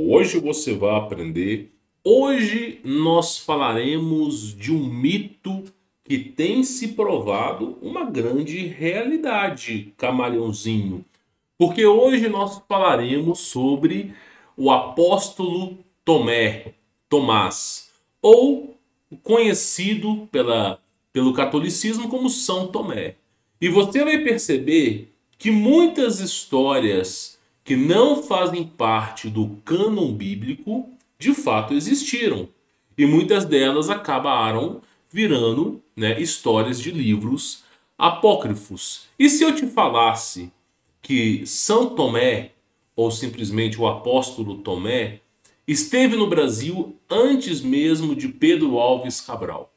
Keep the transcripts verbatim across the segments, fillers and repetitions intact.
Hoje você vai aprender. Hoje nós falaremos de um mito que tem se provado uma grande realidade, camaleãozinho. Porque hoje nós falaremos sobre o apóstolo Tomé, Tomás, ou conhecido pela, pelo catolicismo como São Tomé. E você vai perceber que muitas histórias que não fazem parte do cânon bíblico de fato existiram. E muitas delas acabaram virando, né, histórias de livros apócrifos. E se eu te falasse que São Tomé, ou simplesmente o apóstolo Tomé, esteve no Brasil antes mesmo de Pedro Alves Cabral?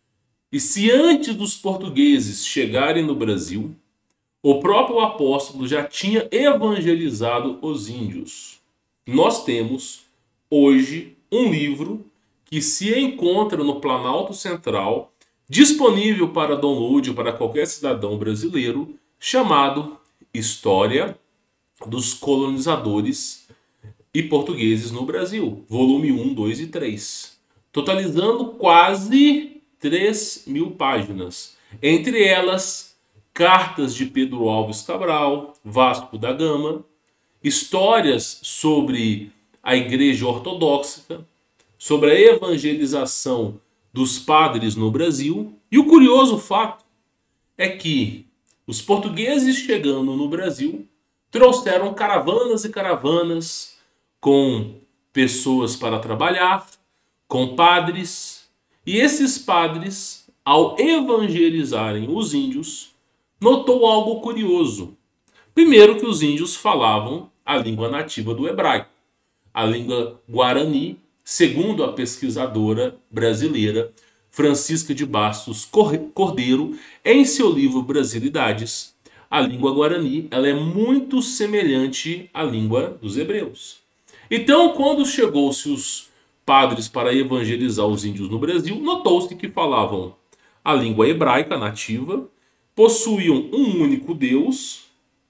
E se antes dos portugueses chegarem no Brasil, o próprio apóstolo já tinha evangelizado os índios? Nós temos hoje um livro que se encontra no Planalto Central, disponível para download para qualquer cidadão brasileiro, chamado História dos Colonizadores e Portugueses no Brasil, volume um, dois e três, totalizando quase três mil páginas. Entre elas, cartas de Pedro Alves Cabral, Vasco da Gama, histórias sobre a Igreja Ortodoxa, sobre a evangelização dos padres no Brasil. E o curioso fato é que os portugueses chegando no Brasil trouxeram caravanas e caravanas com pessoas para trabalhar, com padres. E esses padres, ao evangelizarem os índios, notou algo curioso. Primeiro, que os índios falavam a língua nativa do hebraico, a língua guarani, segundo a pesquisadora brasileira Francisca de Bastos Cordeiro, em seu livro Brasilidades. A língua guarani, ela é muito semelhante à língua dos hebreus. Então, quando chegou-se os padres para evangelizar os índios no Brasil, notou-se que falavam a língua hebraica nativa, possuíam um único Deus,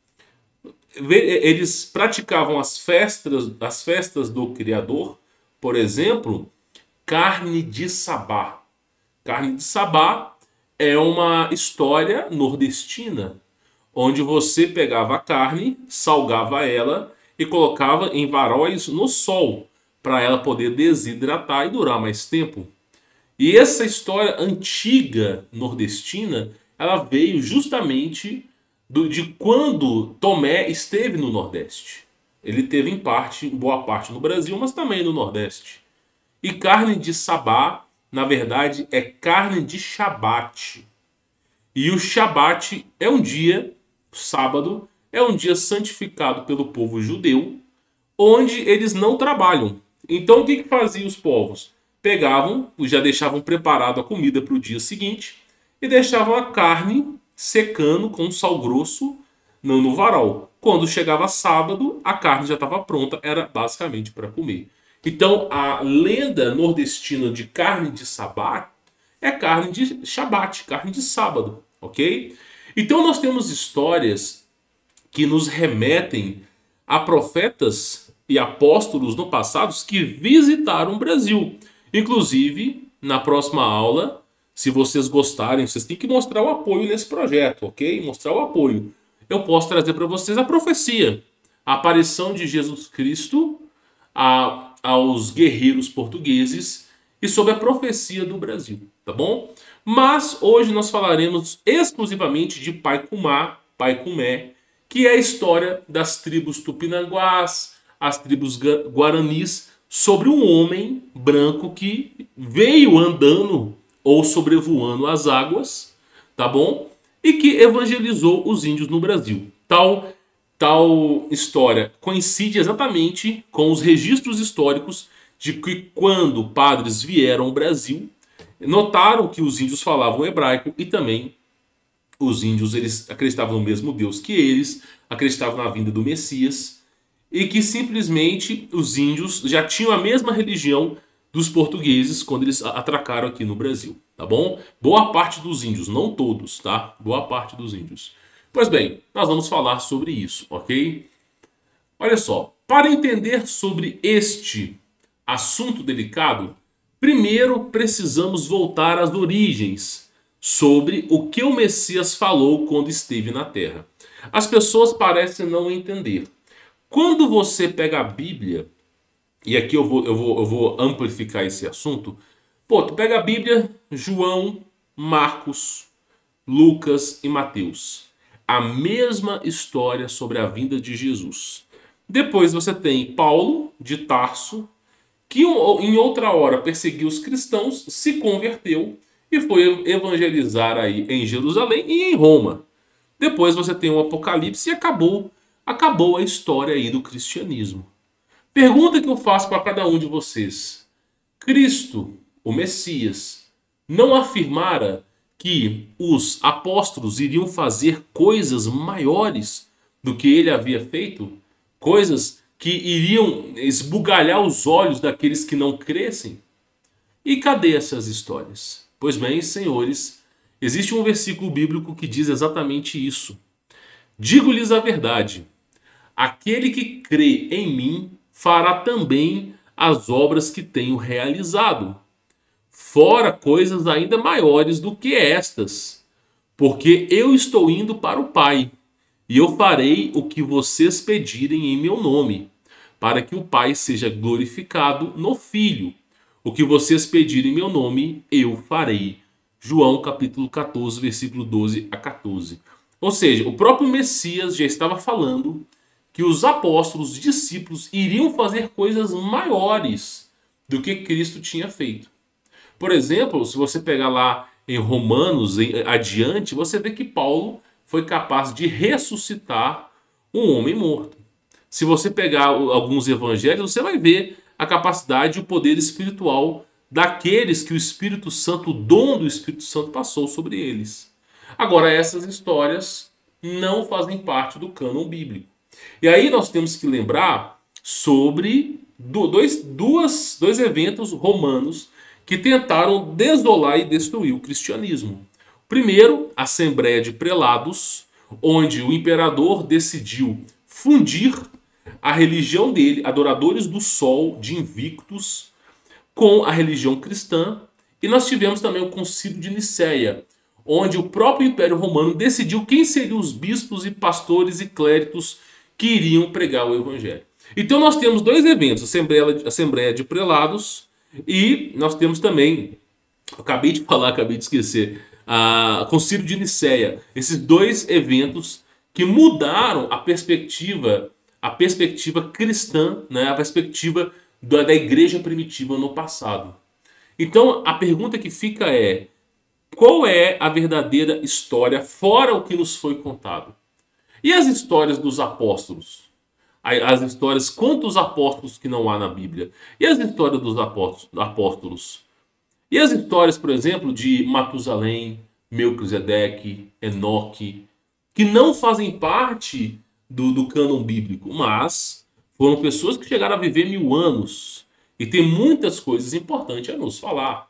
eles praticavam as festas, as festas do Criador, por exemplo, carne de Sabá. Carne de Sabá é uma história nordestina, onde você pegava a carne, salgava ela e colocava em varóis no sol, para ela poder desidratar e durar mais tempo. E essa história antiga nordestina, ela veio justamente do, de quando Tomé esteve no Nordeste. Ele teve em parte, em boa parte no Brasil, mas também no Nordeste. E carne de Sabá, na verdade, é carne de Shabat. E o Shabat é um dia, sábado, é um dia santificado pelo povo judeu, onde eles não trabalham. Então o que, que faziam os povos? Pegavam, já deixavam preparado a comida para o dia seguinte e deixavam a carne secando com sal grosso no, no varal. Quando chegava sábado, a carne já estava pronta, era basicamente para comer. Então a lenda nordestina de carne de Sabá é carne de Shabat, carne de sábado, ok? Então nós temos histórias que nos remetem a profetas e apóstolos no passado que visitaram o Brasil. Inclusive, na próxima aula, se vocês gostarem, vocês têm que mostrar o apoio nesse projeto, ok? Mostrar o apoio. Eu posso trazer para vocês a profecia, a aparição de Jesus Cristo a, aos guerreiros portugueses e sobre a profecia do Brasil, tá bom? Mas hoje nós falaremos exclusivamente de Pai-Cumá, Pai-Cumé, que é a história das tribos tupinanguás, as tribos guaranis, sobre um homem branco que veio andando ou sobrevoando as águas, tá bom? E que evangelizou os índios no Brasil. Tal, tal história coincide exatamente com os registros históricos de que quando padres vieram ao Brasil, notaram que os índios falavam hebraico e também os índios eles acreditavam no mesmo Deus que eles, acreditavam na vinda do Messias, e que simplesmente os índios já tinham a mesma religião dos portugueses quando eles atracaram aqui no Brasil, tá bom? Boa parte dos índios, não todos, tá? Boa parte dos índios. Pois bem, nós vamos falar sobre isso, ok? Olha só, Para entender sobre este assunto delicado, primeiro precisamos voltar às origens sobre o que o Messias falou quando esteve na Terra. As pessoas parecem não entender. Quando você pega a Bíblia, e aqui eu vou, eu vou, eu vou amplificar esse assunto, pô, tu pega a Bíblia, João, Marcos, Lucas e Mateus. A mesma história sobre a vinda de Jesus. Depois você tem Paulo de Tarso, que em outra hora perseguiu os cristãos, se converteu e foi evangelizar aí em Jerusalém e em Roma. Depois você tem o Apocalipse e acabou, acabou a história aí do cristianismo. Pergunta que eu faço para cada um de vocês. Cristo, o Messias, não afirmara que os apóstolos iriam fazer coisas maiores do que ele havia feito? Coisas que iriam esbugalhar os olhos daqueles que não crescem? E cadê essas histórias? Pois bem, senhores, existe um versículo bíblico que diz exatamente isso. Digo-lhes a verdade, aquele que crê em mim fará também as obras que tenho realizado, fora coisas ainda maiores do que estas, porque eu estou indo para o Pai, e eu farei o que vocês pedirem em meu nome, para que o Pai seja glorificado no Filho. O que vocês pedirem em meu nome, eu farei. João capítulo quatorze, versículo doze a quatorze. Ou seja, o próprio Messias já estava falando que os apóstolos, os discípulos, iriam fazer coisas maiores do que Cristo tinha feito. Por exemplo, se você pegar lá em Romanos, em, adiante, você vê que Paulo foi capaz de ressuscitar um homem morto. Se você pegar alguns evangelhos, você vai ver a capacidade e o poder espiritual daqueles que o Espírito Santo, o dom do Espírito Santo passou sobre eles. Agora, essas histórias não fazem parte do cânon bíblico. E aí nós temos que lembrar sobre dois, duas, dois eventos romanos que tentaram desolar e destruir o cristianismo. Primeiro, a Assembleia de Prelados, onde o imperador decidiu fundir a religião dele, adoradores do sol, de Invictus, com a religião cristã. E nós tivemos também o Concílio de Nicéia, onde o próprio Império Romano decidiu quem seriam os bispos e pastores e clérigos que iriam pregar o evangelho. Então nós temos dois eventos, a Assembleia, Assembleia de Prelados, e nós temos também, acabei de falar, acabei de esquecer, a Concílio de Nicéia. Esses dois eventos que mudaram a perspectiva, a perspectiva cristã, né, a perspectiva da, da igreja primitiva no passado. Então a pergunta que fica é, qual é a verdadeira história fora o que nos foi contado? E as histórias dos apóstolos? As histórias, quantos apóstolos que não há na Bíblia? E as histórias dos apóstolos? E as histórias, por exemplo, de Matusalém, Melquisedeque, Enoque, que não fazem parte do, do cânon bíblico, mas foram pessoas que chegaram a viver mil anos e tem muitas coisas importantes a nos falar.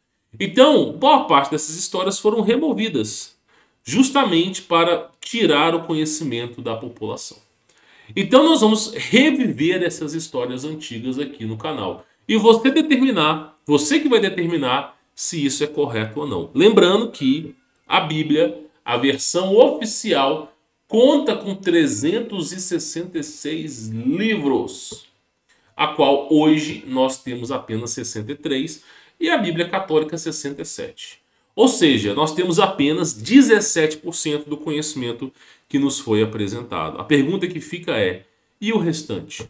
Então, boa parte dessas histórias foram removidas, justamente para tirar o conhecimento da população. Então nós vamos reviver essas histórias antigas aqui no canal. E você determinar, você que vai determinar se isso é correto ou não. Lembrando que a Bíblia, a versão oficial, conta com trezentos e sessenta e seis livros, a qual hoje nós temos apenas sessenta e três e a Bíblia Católica sessenta e sete. Ou seja, nós temos apenas dezessete por cento do conhecimento que nos foi apresentado. A pergunta que fica é, e o restante?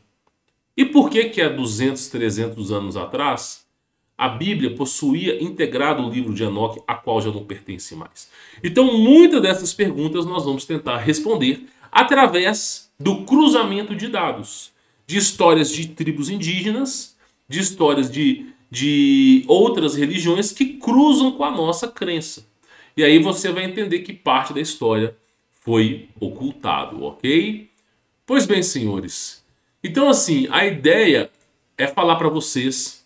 E por que que há duzentos, trezentos anos atrás, a Bíblia possuía integrado o livro de Enoque, a qual já não pertence mais? Então, muitas dessas perguntas nós vamos tentar responder através do cruzamento de dados, de histórias de tribos indígenas, de histórias de, de outras religiões que cruzam com a nossa crença. E aí você vai entender que parte da história foi ocultado, ok? Pois bem, senhores. Então, assim, a ideia é falar para vocês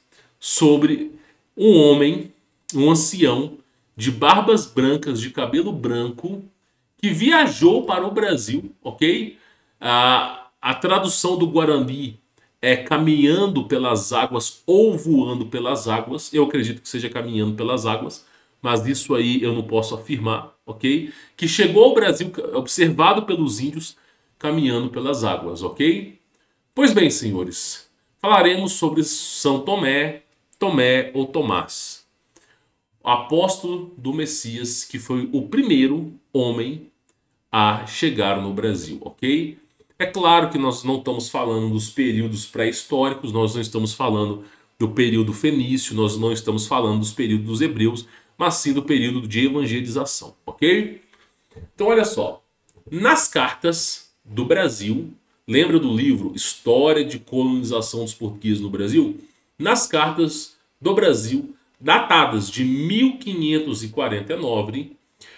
sobre um homem, um ancião de barbas brancas, de cabelo branco, que viajou para o Brasil, ok? A, a tradução do Guarani é caminhando pelas águas ou voando pelas águas. Eu acredito que seja caminhando pelas águas, mas isso aí eu não posso afirmar, ok? Que chegou ao Brasil observado pelos índios caminhando pelas águas, ok? Pois bem, senhores, falaremos sobre São Tomé, Tomé ou Tomás, o apóstolo do Messias, que foi o primeiro homem a chegar no Brasil, ok? É claro que nós não estamos falando dos períodos pré-históricos, nós não estamos falando do período fenício, nós não estamos falando dos períodos dos hebreus, mas sim do período de evangelização, ok? Então olha só, nas cartas do Brasil, lembra do livro História de Colonização dos Portugueses no Brasil? Nas cartas do Brasil, datadas de mil quinhentos e quarenta e nove,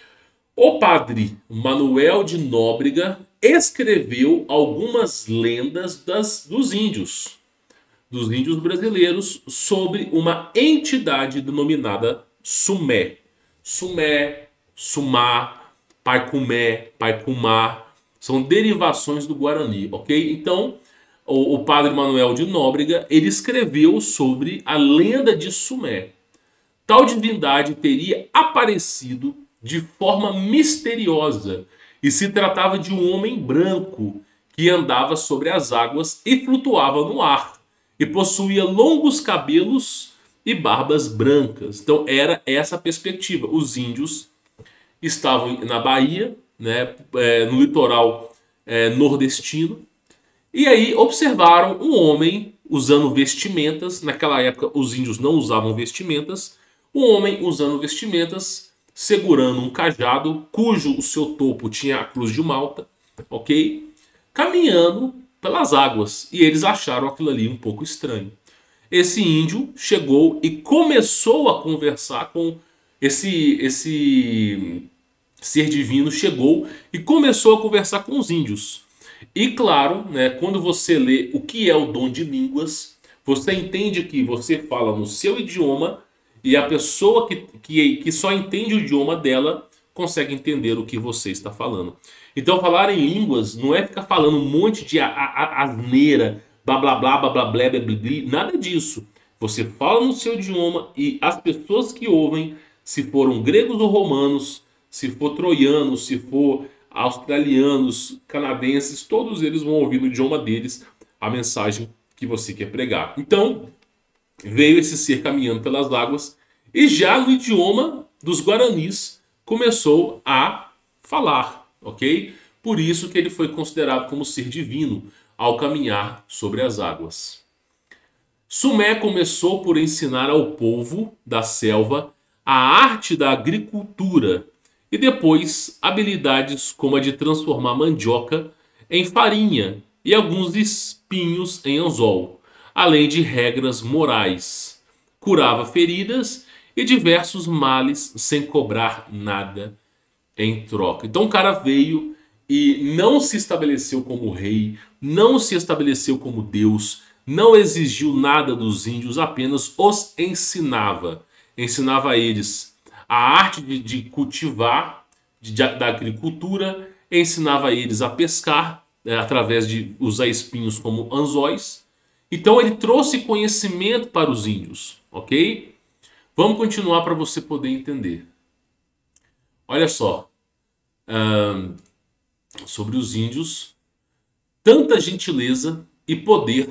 o padre Manuel de Nóbrega escreveu algumas lendas das, dos índios, dos índios brasileiros, sobre uma entidade denominada Sumé. Sumé, Sumá, Paicumé, Paicumá, são derivações do Guarani, ok? Então, o, o padre Manuel de Nóbrega, ele escreveu sobre a lenda de Sumé. Tal divindade teria aparecido de forma misteriosa e se tratava de um homem branco que andava sobre as águas e flutuava no ar e possuía longos cabelos e barbas brancas. Então era essa a perspectiva. Os índios estavam na Bahia, né, é, no litoral é, nordestino, e aí observaram um homem usando vestimentas. Naquela época os índios não usavam vestimentas. Um homem usando vestimentas, segurando um cajado, cujo o seu topo tinha a cruz de Malta, ok? Caminhando pelas águas. E eles acharam aquilo ali um pouco estranho. Esse índio chegou e começou a conversar com esse, esse ser divino, chegou e começou a conversar com os índios. E claro, né, quando você lê o que é o dom de línguas, você entende que você fala no seu idioma, e a pessoa que, que, que só entende o idioma dela consegue entender o que você está falando. Então falar em línguas não é ficar falando um monte de asneira, blá blá blá blá blá blá blá blá, nada disso. Você fala no seu idioma e as pessoas que ouvem, se foram gregos ou romanos, se for troianos, se for australianos, canadenses, todos eles vão ouvir no idioma deles a mensagem que você quer pregar. Então veio esse ser caminhando pelas águas e já no idioma dos guaranis começou a falar, ok? Por isso que ele foi considerado como ser divino ao caminhar sobre as águas. Sumé começou por ensinar ao povo da selva a arte da agricultura e depois habilidades como a de transformar mandioca em farinha e alguns espinhos em anzol, além de regras morais. Curava feridas e diversos males sem cobrar nada em troca. Então o cara veio e não se estabeleceu como rei, não se estabeleceu como Deus, não exigiu nada dos índios, apenas os ensinava. Ensinava a eles a arte de, de cultivar, de, da agricultura, ensinava a eles a pescar, né, através de usar espinhos como anzóis. Então ele trouxe conhecimento para os índios, ok? Vamos continuar para você poder entender. Olha só, hum, sobre os índios, tanta gentileza e poder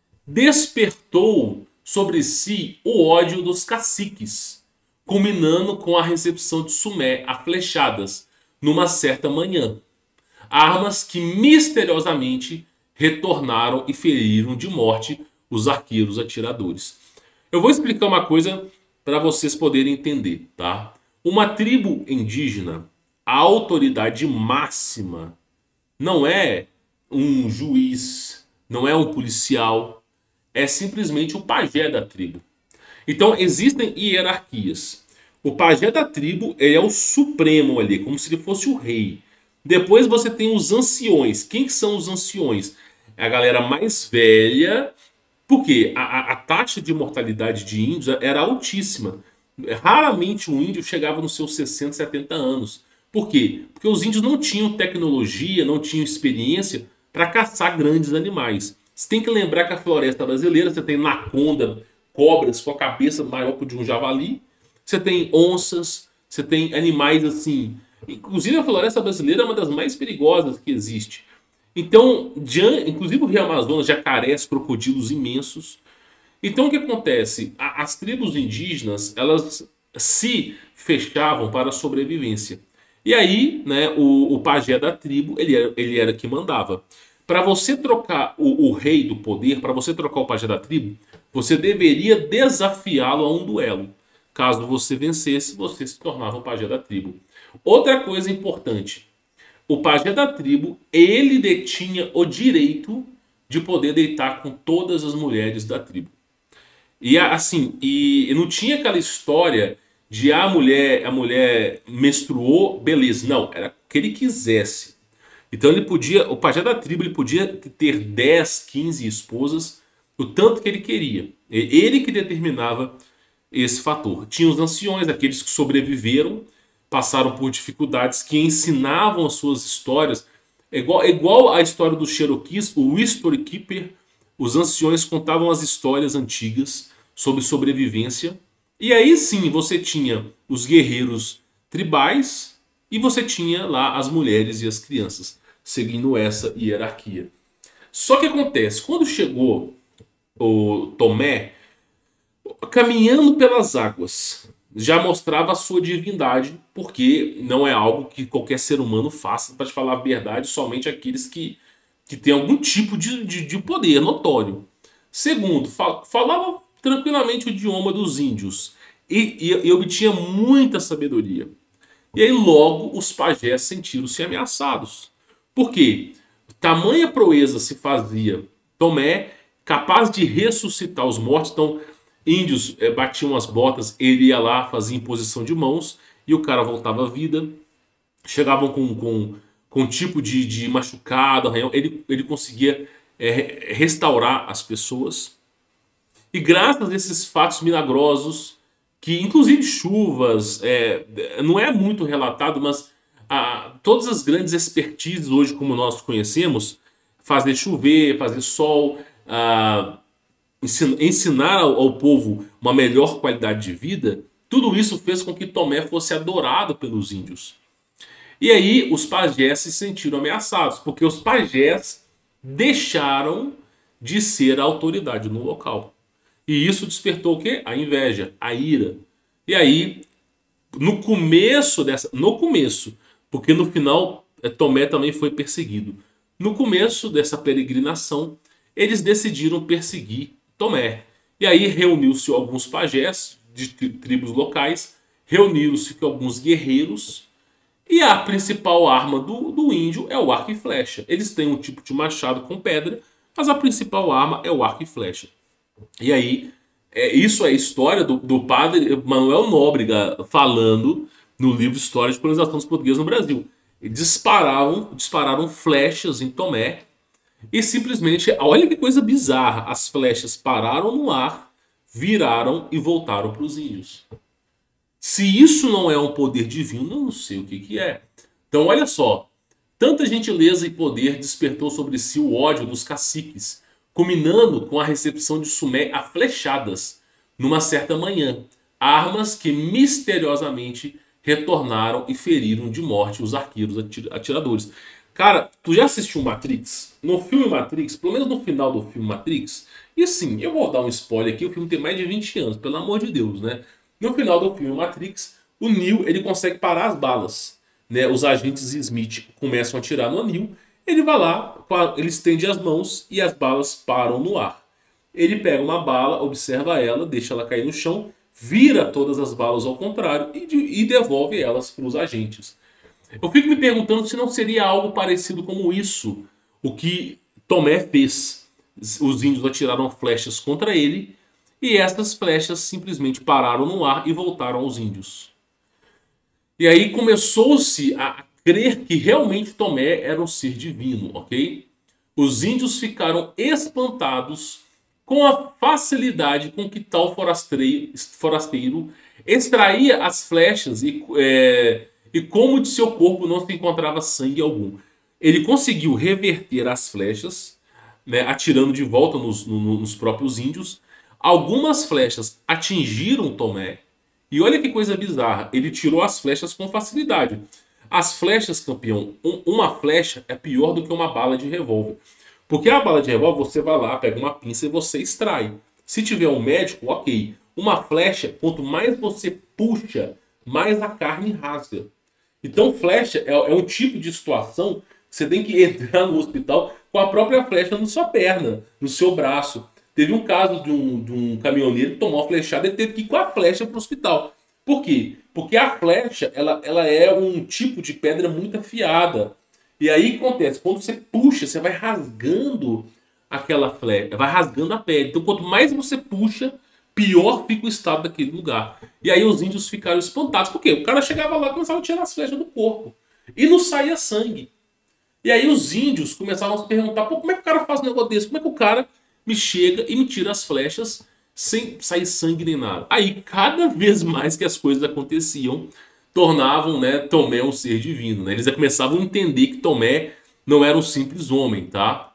despertou sobre si o ódio dos caciques, culminando com a recepção de Sumé a flechadas numa certa manhã. Armas que misteriosamente retornaram e feriram de morte os arqueiros atiradores. Eu vou explicar uma coisa para vocês poderem entender, tá? Uma tribo indígena, a autoridade máxima não é um juiz, não é um policial, é simplesmente o pajé da tribo. Então existem hierarquias. O pajé da tribo ele é o supremo ali, como se ele fosse o rei. Depois você tem os anciões. Quem são os anciões? É a galera mais velha, porque a, a, a taxa de mortalidade de índios era altíssima. Raramente um índio chegava nos seus sessenta, setenta anos. Por quê? Porque os índios não tinham tecnologia, não tinham experiência para caçar grandes animais. Você tem que lembrar que a floresta brasileira, você tem anaconda, cobras com a cabeça maior que de um javali, você tem onças, você tem animais assim. Inclusive a floresta brasileira é uma das mais perigosas que existe. Então, inclusive o Rio Amazonas, jacarés, crocodilos imensos. Então o que acontece? As tribos indígenas, elas se fechavam para a sobrevivência. E aí, né, o, o pajé da tribo, ele era, ele era que mandava. Para você trocar o, o rei do poder, para você trocar o pajé da tribo, você deveria desafiá-lo a um duelo. Caso você vencesse, você se tornava o pajé da tribo. Outra coisa importante, o pajé da tribo, ele detinha o direito de poder deitar com todas as mulheres da tribo. E assim, e não tinha aquela história de ah, a mulher, a mulher menstruou, beleza. Não, era o que ele quisesse. Então ele podia, o pajé da tribo, ele podia ter dez, quinze esposas, o tanto que ele queria. Ele que determinava esse fator. Tinha os anciões, aqueles que sobreviveram, passaram por dificuldades, que ensinavam as suas histórias. É igual, é igual a história dos Cherokees, o History Keeper. Os anciões contavam as histórias antigas sobre sobrevivência. E aí sim você tinha os guerreiros tribais e você tinha lá as mulheres e as crianças, seguindo essa hierarquia. Só que acontece, quando chegou o Tomé, caminhando pelas águas, já mostrava a sua divindade, porque não é algo que qualquer ser humano faça, para te falar a verdade, somente aqueles que, que têm algum tipo de, de, de poder notório. Segundo, fal, falava tranquilamente o idioma dos índios e, e, e obtinha muita sabedoria. E aí logo os pajés sentiram-se ameaçados. Por quê? Tamanha proeza se fazia Tomé, capaz de ressuscitar os mortos. Então, índios é, batiam as botas, ele ia lá, fazia imposição de mãos, e o cara voltava à vida. Chegavam com, com, com um tipo de, de machucado, arranhão, ele, ele conseguia é, restaurar as pessoas. E graças a esses fatos milagrosos, que inclusive chuvas, é, não é muito relatado, mas a, todas as grandes expertises hoje como nós conhecemos, fazer chover, fazer sol, a, ensinar ao, ao povo uma melhor qualidade de vida, tudo isso fez com que Tomé fosse adorado pelos índios. E aí os pajés se sentiram ameaçados, porque os pajés deixaram de ser a autoridade no local. E isso despertou o quê? A inveja, a ira. E aí, no começo dessa... No começo, porque no final Tomé também foi perseguido. No começo dessa peregrinação, eles decidiram perseguir Tomé. E aí reuniu-se alguns pajés de tribos locais, reuniram-se com alguns guerreiros, e a principal arma do, do índio é o arco e flecha. Eles têm um tipo de machado com pedra, mas a principal arma é o arco e flecha. E aí, é, isso é a história do, do padre Manuel Nóbrega falando no livro História de Colonização dos Portugueses no Brasil. Eles dispararam, dispararam flechas em Tomé e simplesmente, olha que coisa bizarra, as flechas pararam no ar, viraram e voltaram para os índios. Se isso não é um poder divino, eu não sei o que, que é. Então olha só, tanta gentileza e poder despertou sobre si o ódio dos caciques, culminando com a recepção de Sumé a flechadas numa certa manhã. Armas que misteriosamente retornaram e feriram de morte os arqueiros atiradores. Cara, tu já assistiu Matrix? No filme Matrix, pelo menos no final do filme Matrix, e sim, eu vou dar um spoiler aqui, o filme tem mais de vinte anos, pelo amor de Deus, né? No final do filme Matrix, o Neo ele consegue parar as balas, né? Os agentes Smith começam a atirar no Neo. Ele vai lá, ele estende as mãos e as balas param no ar. Ele pega uma bala, observa ela, deixa ela cair no chão, vira todas as balas ao contrário e, e devolve elas para os agentes. Eu fico me perguntando se não seria algo parecido como isso, o que Tomé fez. Os índios atiraram flechas contra ele e essas flechas simplesmente pararam no ar e voltaram aos índios. E aí começou-se a crer que realmente Tomé era um ser divino, ok? Os índios ficaram espantados com a facilidade com que tal forasteiro, forasteiro extraía as flechas e, é, e como de seu corpo não se encontrava sangue algum. Ele conseguiu reverter as flechas, né, atirando de volta nos, no, nos próprios índios. Algumas flechas atingiram Tomé. E olha que coisa bizarra, ele tirou as flechas com facilidade. As flechas, campeão, um, uma flecha é pior do que uma bala de revólver. Porque a bala de revólver, você vai lá, pega uma pinça e você extrai. Se tiver um médico, ok. Uma flecha, quanto mais você puxa, mais a carne rasga. Então flecha é, é um tipo de situação que você tem que entrar no hospital com a própria flecha na sua perna, no seu braço. Teve um caso de um, de um caminhoneiro que tomou uma flechada e teve que ir com a flecha para o hospital. Por quê? Porque a flecha ela, ela é um tipo de pedra muito afiada. E aí o que acontece? Quando você puxa, você vai rasgando aquela flecha, vai rasgando a pele. Então quanto mais você puxa, pior fica o estado daquele lugar. E aí os índios ficaram espantados. Por quê? O cara chegava lá e começava a tirar as flechas do corpo. E não saía sangue. E aí os índios começaram a se perguntar, pô, como é que o cara faz um negócio desse? Como é que o cara me chega e me tira as flechas sem sair sangue nem nada? Aí cada vez mais que as coisas aconteciam, tornavam, né, Tomé um ser divino. Né? Eles já começavam a entender que Tomé não era um simples homem, tá?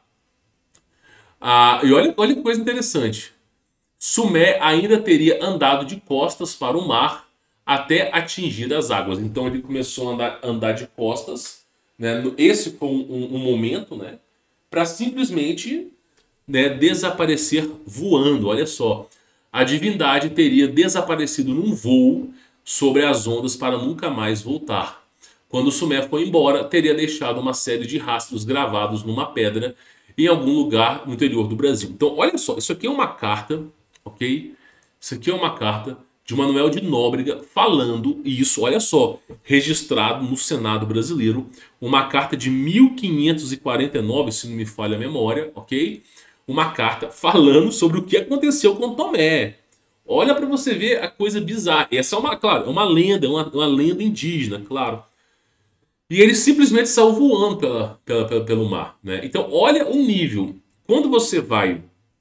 Ah, e olha, olha que coisa interessante. Sumé ainda teria andado de costas para o mar até atingir as águas. Então ele começou a andar, andar de costas. Né? Esse foi um, um, um momento, né, para simplesmente, né, desaparecer voando. Olha só, a divindade teria desaparecido num voo sobre as ondas para nunca mais voltar. Quando Sumé foi embora, teria deixado uma série de rastros gravados numa pedra em algum lugar no interior do Brasil. Então, olha só, isso aqui é uma carta, ok? Isso aqui é uma carta de Manuel de Nóbrega falando isso, olha só, registrado no Senado brasileiro, uma carta de mil quinhentos e quarenta e nove, se não me falha a memória, ok? Uma carta falando sobre o que aconteceu com Tomé. Olha para você ver a coisa bizarra. Essa é uma, claro, é uma lenda, uma, uma lenda indígena, claro. E ele simplesmente saiu voando pela, pela, pela, pelo mar, né? Então, olha o nível. Quando você vai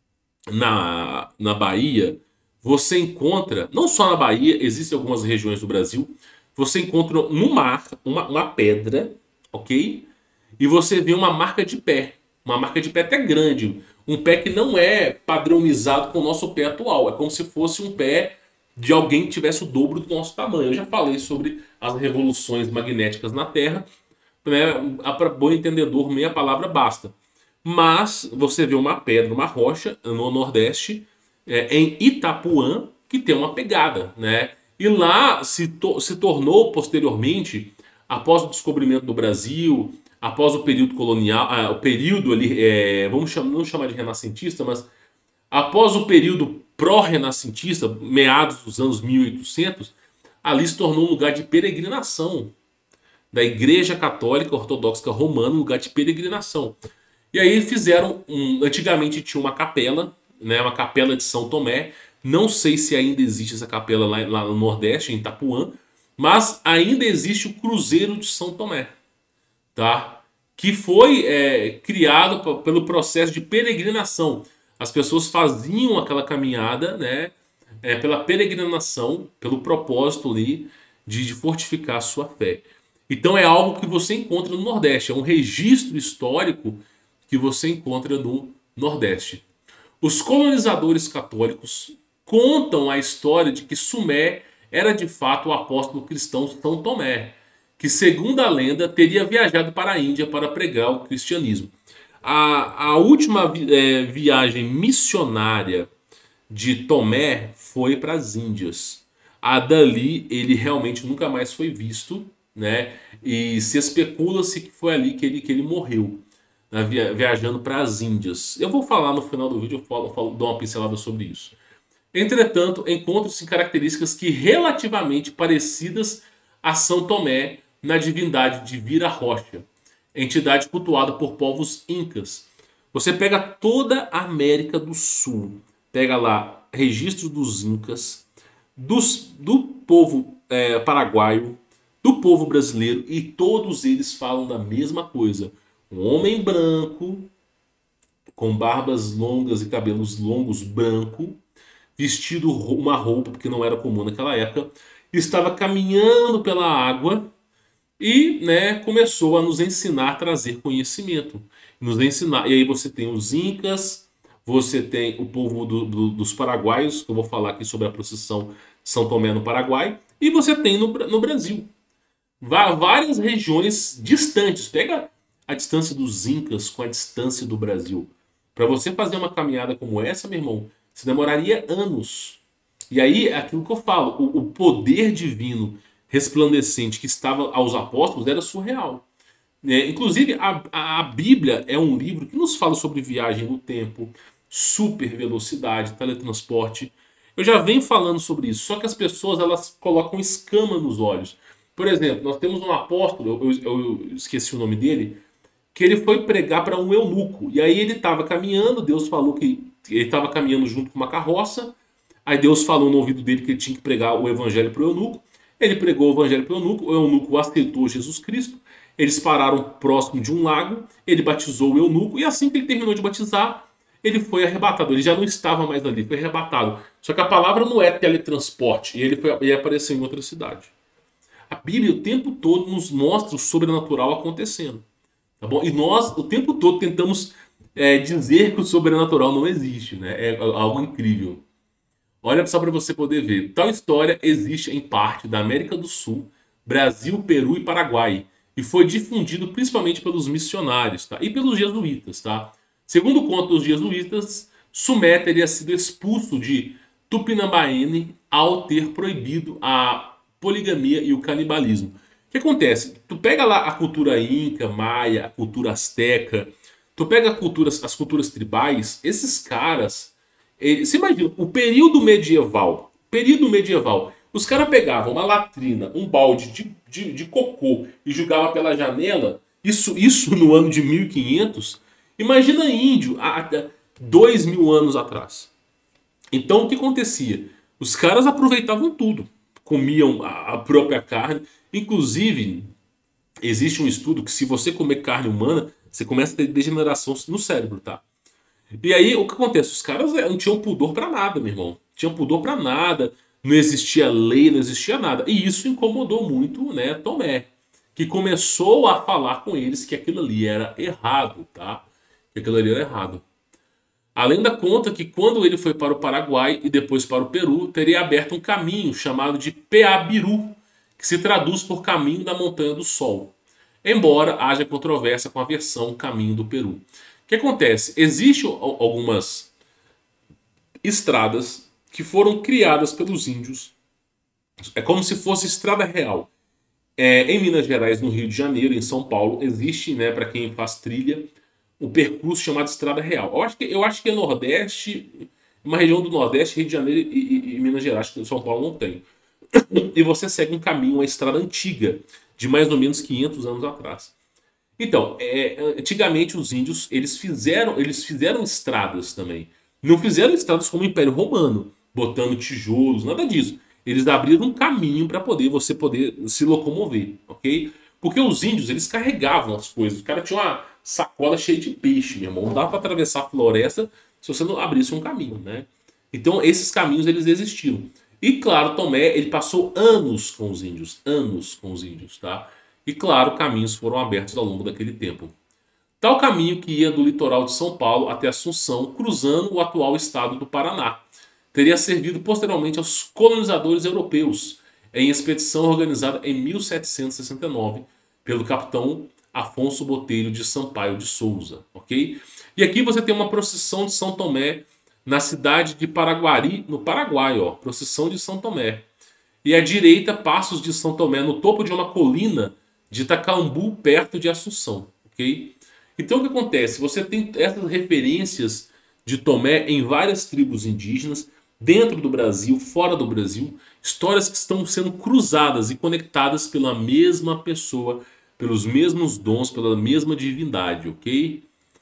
na, na Bahia, você encontra, não só na Bahia, existem algumas regiões do Brasil, você encontra no mar uma, uma pedra, ok? E você vê uma marca de pé. Uma marca de pé até grande. Um pé que não é padronizado com o nosso pé atual. É como se fosse um pé de alguém que tivesse o dobro do nosso tamanho. Eu já falei sobre as revoluções magnéticas na Terra. Né? Para bom entendedor, meia palavra basta. Mas você vê uma pedra, uma rocha no Nordeste, é, em Itapuã, que tem uma pegada. Né? E lá se, to se tornou posteriormente, após o descobrimento do Brasil, após o período colonial, ah, o período ali, é, vamos chamar, não chamar de renascentista, mas após o período pró-renascentista, meados dos anos mil e oitocentos, ali se tornou um lugar de peregrinação da Igreja Católica Ortodoxa Romana, um lugar de peregrinação. E aí fizeram, um, antigamente tinha uma capela, né, uma capela de São Tomé, não sei se ainda existe essa capela lá, lá no Nordeste, em Itapuã, mas ainda existe o Cruzeiro de São Tomé, tá? Que foi é, criado pelo processo de peregrinação. As pessoas faziam aquela caminhada, né, é, pela peregrinação, pelo propósito ali de, de fortificar a sua fé. Então é algo que você encontra no Nordeste, é um registro histórico que você encontra no Nordeste. Os colonizadores católicos contam a história de que Sumé era de fato o apóstolo cristão São Tomé, que segundo a lenda teria viajado para a Índia para pregar o cristianismo. A, a última vi, é, viagem missionária de Tomé foi para as Índias. A dali ele realmente nunca mais foi visto, né? E se especula-se que foi ali que ele, que ele morreu, né? Via, viajando para as Índias. Eu vou falar no final do vídeo, eu falo, falo, dou uma pincelada sobre isso. Entretanto, encontram-se características que relativamente parecidas a São Tomé na divindade de Vira Rocha, entidade cultuada por povos incas. Você pega toda a América do Sul, pega lá registros dos incas, dos, do povo é, paraguaio, do povo brasileiro, e todos eles falam da mesma coisa. Um homem branco, com barbas longas e cabelos longos branco, vestido uma roupa, porque não era comum naquela época, estava caminhando pela água e, né, começou a nos ensinar a trazer conhecimento. Nos ensinar. E aí você tem os incas, você tem o povo do- do- dos paraguaios, que eu vou falar aqui sobre a procissão São Tomé no Paraguai, e você tem no, Bra- no Brasil. Va- Várias regiões distantes. Pega a distância dos incas com a distância do Brasil. Para você fazer uma caminhada como essa, meu irmão, você demoraria anos. E aí, é aquilo que eu falo, o, o poder divino resplandecente que estava aos apóstolos era surreal. É, inclusive, a, a, a Bíblia é um livro que nos fala sobre viagem no tempo, super velocidade, teletransporte. Eu já venho falando sobre isso, só que as pessoas elas colocam escama nos olhos. Por exemplo, nós temos um apóstolo, eu, eu- eu esqueci o nome dele, que ele foi pregar para um eunuco. E aí ele estava caminhando, Deus falou que ele estava caminhando junto com uma carroça. Aí Deus falou no ouvido dele que ele tinha que pregar o evangelho para o eunuco. Ele pregou o evangelho para o eunuco, o eunuco aceitou Jesus Cristo. Eles pararam próximo de um lago, ele batizou o eunuco, e assim que ele terminou de batizar, ele foi arrebatado. Ele já não estava mais ali, foi arrebatado. Só que a palavra não é teletransporte, e ele, foi, ele apareceu em outra cidade. A Bíblia o tempo todo nos mostra o sobrenatural acontecendo. Tá bom? E nós o tempo todo tentamos é, dizer que o sobrenatural não existe. Né? É algo incrível. Olha só para você poder ver. Tal história existe em parte da América do Sul, Brasil, Peru e Paraguai. E foi difundido principalmente pelos missionários, tá? E pelos jesuítas, tá? Segundo o conto dos jesuítas, Sumé teria sido expulso de Tupinambaene ao ter proibido a poligamia e o canibalismo. O que acontece? Tu pega lá a cultura inca, maia, a cultura asteca, tu pega a cultura, as culturas tribais, esses caras ele, você imagina, o período medieval. Período medieval. Os caras pegavam uma latrina, um balde de, de, de cocô e jogavam pela janela. Isso, isso no ano de mil e quinhentos. Imagina índio há, há dois mil anos atrás. Então o que acontecia? Os caras aproveitavam tudo. Comiam a, a própria carne. Inclusive, existe um estudo que se você comer carne humana, você começa a ter degeneração no cérebro, tá? E aí, o que acontece? Os caras é, não tinham pudor pra nada, meu irmão. Tinham pudor pra nada. Não existia lei, não existia nada. E isso incomodou muito, né, Tomé. Que começou a falar com eles que aquilo ali era errado, tá? Que aquilo ali era errado. A lenda conta que quando ele foi para o Paraguai e depois para o Peru, teria aberto um caminho chamado de Peabiru, que se traduz por Caminho da Montanha do Sol. Embora haja controvérsia com a versão Caminho do Peru. O que acontece? Existem algumas estradas que foram criadas pelos índios. É como se fosse estrada real. É, em Minas Gerais, no Rio de Janeiro, em São Paulo, existe, né, para quem faz trilha, um percurso chamado Estrada Real. Eu acho que, eu acho que é Nordeste, uma região do Nordeste, Rio de Janeiro e, e, e Minas Gerais, que São Paulo não tem. E você segue um caminho, uma estrada antiga, de mais ou menos quinhentos anos atrás. Então, é, antigamente os índios eles fizeram, eles fizeram estradas também. Não fizeram estradas como o Império Romano, botando tijolos, nada disso. Eles abriram um caminho para poder você poder se locomover, ok? Porque os índios eles carregavam as coisas. O cara tinha uma sacola cheia de peixe, meu irmão. Não dava para atravessar a floresta se você não abrisse um caminho, né? Então esses caminhos eles existiram. E claro, Tomé ele passou anos com os índios, anos com os índios, tá? E claro, caminhos foram abertos ao longo daquele tempo. Tal caminho que ia do litoral de São Paulo até Assunção, cruzando o atual estado do Paraná. Teria servido posteriormente aos colonizadores europeus, em expedição organizada em mil setecentos e sessenta e nove pelo capitão Afonso Botelho de Sampaio de Souza, ok? E aqui você tem uma procissão de São Tomé na cidade de Paraguari, no Paraguai, ó, procissão de São Tomé. E à direita, Passos de São Tomé, no topo de uma colina de Itacambu, perto de Assunção, ok? Então o que acontece? Você tem essas referências de Tomé em várias tribos indígenas, dentro do Brasil, fora do Brasil, histórias que estão sendo cruzadas e conectadas pela mesma pessoa, pelos mesmos dons, pela mesma divindade, ok?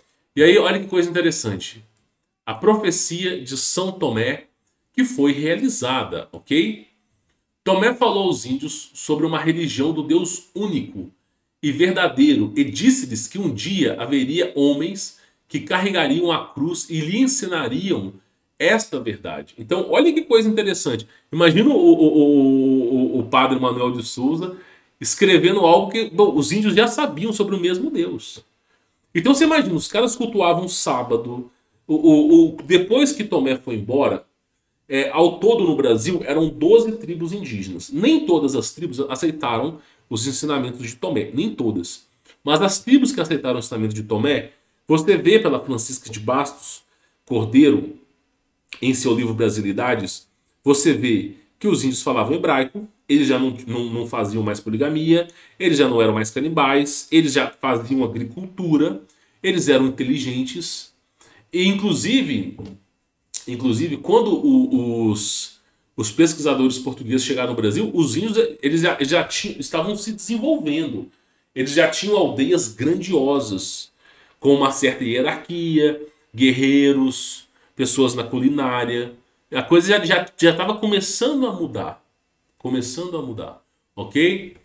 E aí, olha que coisa interessante. A profecia de São Tomé que foi realizada, ok? Tomé falou aos índios sobre uma religião do Deus único e verdadeiro e disse-lhes que um dia haveria homens que carregariam a cruz e lhe ensinariam esta verdade. Então, olha que coisa interessante. Imagina o, o, o, o padre Manuel de Souza escrevendo algo que bom, os índios já sabiam sobre o mesmo Deus. Então você imagina, os caras cultuavam sábado. O, o, o, depois que Tomé foi embora, é, ao todo no Brasil eram doze tribos indígenas. Nem todas as tribos aceitaram os ensinamentos de Tomé, nem todas. Mas as tribos que aceitaram o ensinamento de Tomé, você vê pela Francisca de Bastos Cordeiro, em seu livro Brasilidades, você vê que os índios falavam hebraico, eles já não, não, não faziam mais poligamia, eles já não eram mais canibais, eles já faziam agricultura, eles eram inteligentes. E inclusive, inclusive quando o, os, os pesquisadores portugueses chegaram no Brasil, os índios eles já, já tinham, estavam se desenvolvendo. Eles já tinham aldeias grandiosas, com uma certa hierarquia, guerreiros, pessoas na culinária. A coisa já já já estava começando a mudar. Começando a mudar. Ok?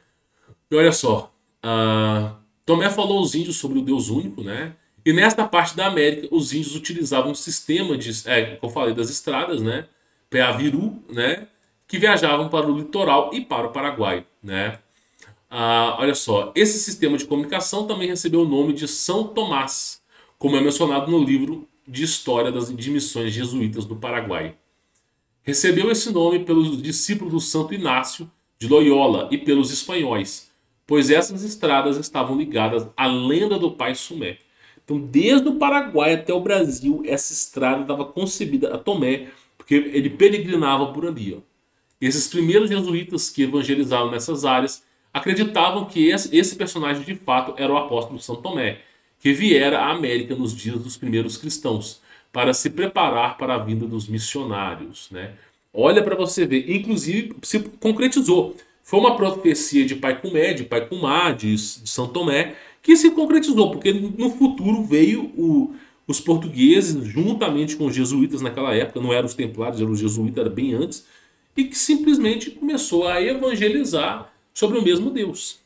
E olha só. Uh, Tomé falou aos índios sobre o Deus único, né? E nesta parte da América, os índios utilizavam um sistema de, é, como eu falei, das estradas, né? Peaviru, né? Que viajavam para o litoral e para o Paraguai, né? Ah, olha só, esse sistema de comunicação também recebeu o nome de São Tomás, como é mencionado no livro de História das de Missões Jesuítas do Paraguai. Recebeu esse nome pelos discípulos do Santo Inácio de Loyola e pelos espanhóis, pois essas estradas estavam ligadas à lenda do pai Sumé. Então, desde o Paraguai até o Brasil, essa estrada estava concebida a Tomé, porque ele peregrinava por ali. Ó. Esses primeiros jesuítas que evangelizaram nessas áreas acreditavam que esse, esse personagem de fato era o apóstolo São Tomé, que viera à América nos dias dos primeiros cristãos, para se preparar para a vinda dos missionários. Né? Olha para você ver, inclusive se concretizou. Foi uma profecia de Pai Cumé, de Pai Cumá, de, de São Tomé, que se concretizou, porque no futuro veio o, os portugueses, juntamente com os jesuítas naquela época, não eram os templários, eram os jesuítas, era bem antes, e que simplesmente começou a evangelizar sobre o mesmo Deus.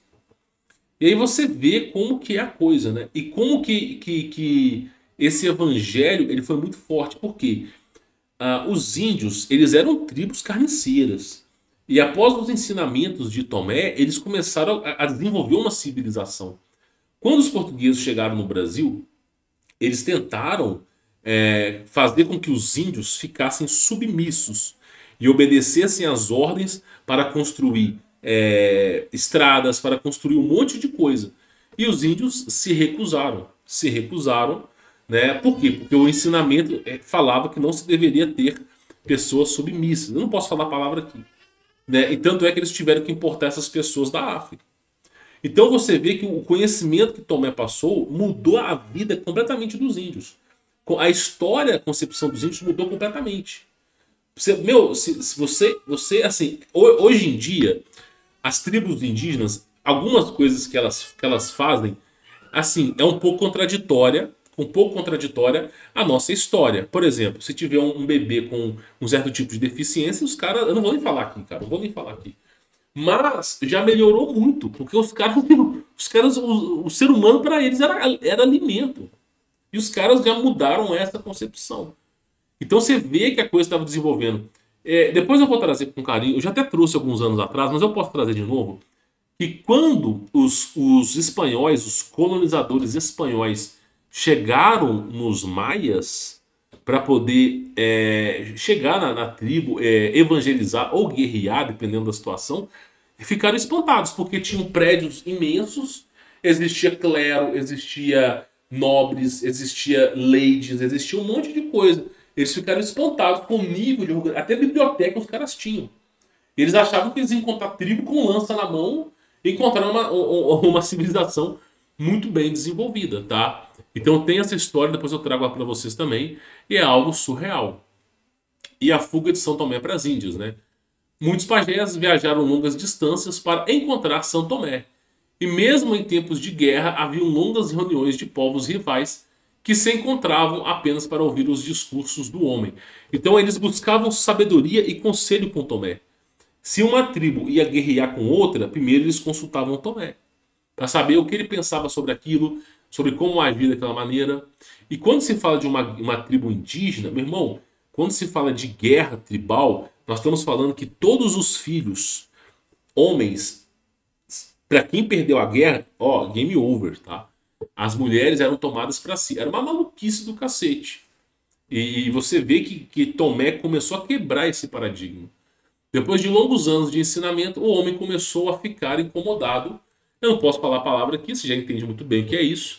E aí você vê como que é a coisa, né? E como que, que, que esse evangelho ele foi muito forte. Por quê? Ah, os índios, eles eram tribos carniceiras. E após os ensinamentos de Tomé, eles começaram a, a desenvolver uma civilização. Quando os portugueses chegaram no Brasil, eles tentaram é, fazer com que os índios ficassem submissos e obedecessem às ordens para construir É, estradas, para construir um monte de coisa. E os índios se recusaram. Se recusaram, né? Por quê? Porque o ensinamento falava que não se deveria ter pessoas submissas. Eu não posso falar a palavra aqui. Né? E tanto é que eles tiveram que importar essas pessoas da África. Então você vê que o conhecimento que Tomé passou mudou a vida completamente dos índios. A história, a concepção dos índios mudou completamente. Você, meu, se, se você, você, assim, hoje em dia, as tribos indígenas, algumas coisas que elas, que elas fazem, assim, é um pouco contraditória, um pouco contraditória a nossa história. Por exemplo, se tiver um, um bebê com um certo tipo de deficiência, os caras, eu não vou nem falar aqui, cara, não vou nem falar aqui. Mas já melhorou muito, porque os caras, os caras, o, o ser humano para eles era, era alimento. E os caras já mudaram essa concepção. Então você vê que a coisa estava desenvolvendo. É, depois eu vou trazer com carinho, eu já até trouxe alguns anos atrás, mas eu posso trazer de novo, que quando os, os espanhóis, os colonizadores espanhóis chegaram nos maias para poder é, chegar na, na tribo, é, evangelizar ou guerrear, dependendo da situação, ficaram espantados, porque tinham prédios imensos, existia clero, existia nobres, existia ladies, existia um monte de coisa. Eles ficaram espantados com o nível de organização. Até biblioteca os caras tinham. Eles achavam que eles iam encontrar tribo com lança na mão e encontrar uma, uma civilização muito bem desenvolvida, tá? Então tem essa história, depois eu trago para vocês também, e é algo surreal. E a fuga de São Tomé para as Índias, né? Muitos pajés viajaram longas distâncias para encontrar São Tomé. E mesmo em tempos de guerra, haviam longas reuniões de povos rivais que se encontravam apenas para ouvir os discursos do homem. Então eles buscavam sabedoria e conselho com Tomé. Se uma tribo ia guerrear com outra, primeiro eles consultavam Tomé, para saber o que ele pensava sobre aquilo, sobre como agir daquela maneira. E quando se fala de uma, uma tribo indígena, meu irmão, quando se fala de guerra tribal, nós estamos falando que todos os filhos, homens, Para quem perdeu a guerra, ó, game over, tá? As mulheres eram tomadas para si. Era uma maluquice do cacete. E, e você vê que, que Tomé começou a quebrar esse paradigma. Depois de longos anos de ensinamento, o homem começou a ficar incomodado. Eu não posso falar a palavra aqui, você já entende muito bem o que é isso.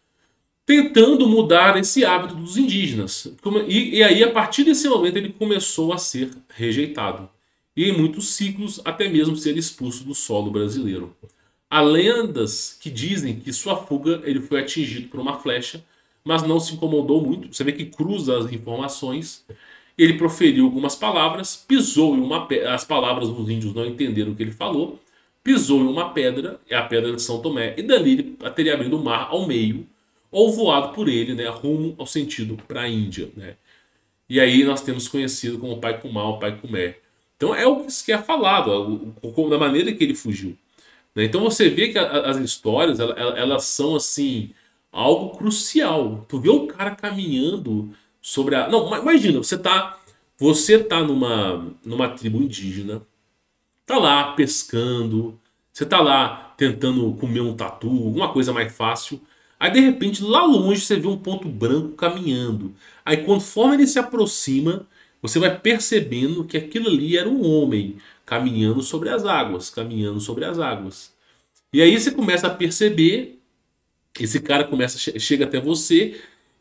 Tentando mudar esse hábito dos indígenas. E, e aí, a partir desse momento, ele começou a ser rejeitado. E em muitos ciclos, até mesmo ser expulso do solo brasileiro. Há lendas que dizem que sua fuga ele foi atingido por uma flecha, mas não se incomodou muito. Você vê que cruza as informações. Ele proferiu algumas palavras, pisou em uma pedra. As palavras dos índios não entenderam o que ele falou. Pisou em uma pedra, é a pedra de São Tomé, e dali ele teria abrido o mar ao meio, ou voado por ele, né, rumo ao sentido para a Índia. Né? E aí nós temos conhecido como Pai Kumá, o Pai Kumé. Então é o que é falado, da maneira que ele fugiu. Né? Então você vê que a, as histórias, elas, elas são assim, algo crucial. Tu vê o cara caminhando sobre a... Não, imagina, você tá, você tá numa, numa tribo indígena, tá lá pescando, você tá lá tentando comer um tatu, alguma coisa mais fácil. Aí de repente lá longe você vê um ponto branco caminhando. Aí conforme ele se aproxima, você vai percebendo que aquilo ali era um homem caminhando sobre as águas, caminhando sobre as águas. E aí você começa a perceber, esse cara começa chega até você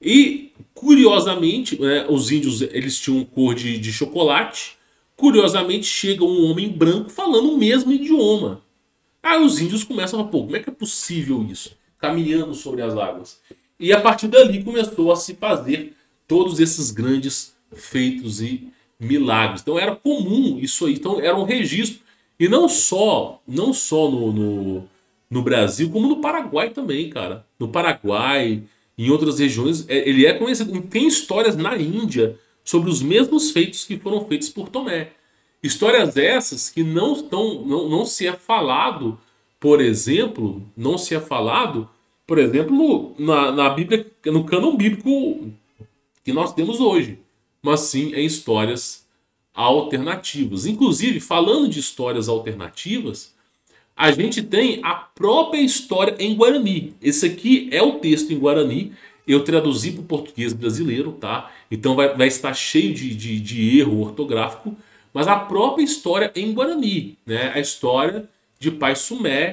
e curiosamente, né, os índios eles tinham cor de, de chocolate. Curiosamente chega um homem branco falando o mesmo idioma. Aí os índios começam a falar, pô, como é que é possível isso? Caminhando sobre as águas. E a partir dali começou a se fazer todos esses grandes feitos e milagres. Então era comum isso aí. Então era um registro. E não só, não só no, no, no Brasil, como no Paraguai também, cara. No Paraguai, em outras regiões, ele é conhecido. Tem histórias na Índia sobre os mesmos feitos que foram feitos por Tomé. Histórias essas que não, estão, não, não se é falado, por exemplo, não se é falado, por exemplo, na, na Bíblia, no cânon bíblico que nós temos hoje, mas sim em histórias alternativas. Inclusive, falando de histórias alternativas, a gente tem a própria história em Guarani. Esse aqui é o texto em Guarani. Eu traduzi para o português brasileiro, tá? Então vai, vai estar cheio de, de, de erro ortográfico. Mas a própria história em Guarani, né? A história de Pai Sumé,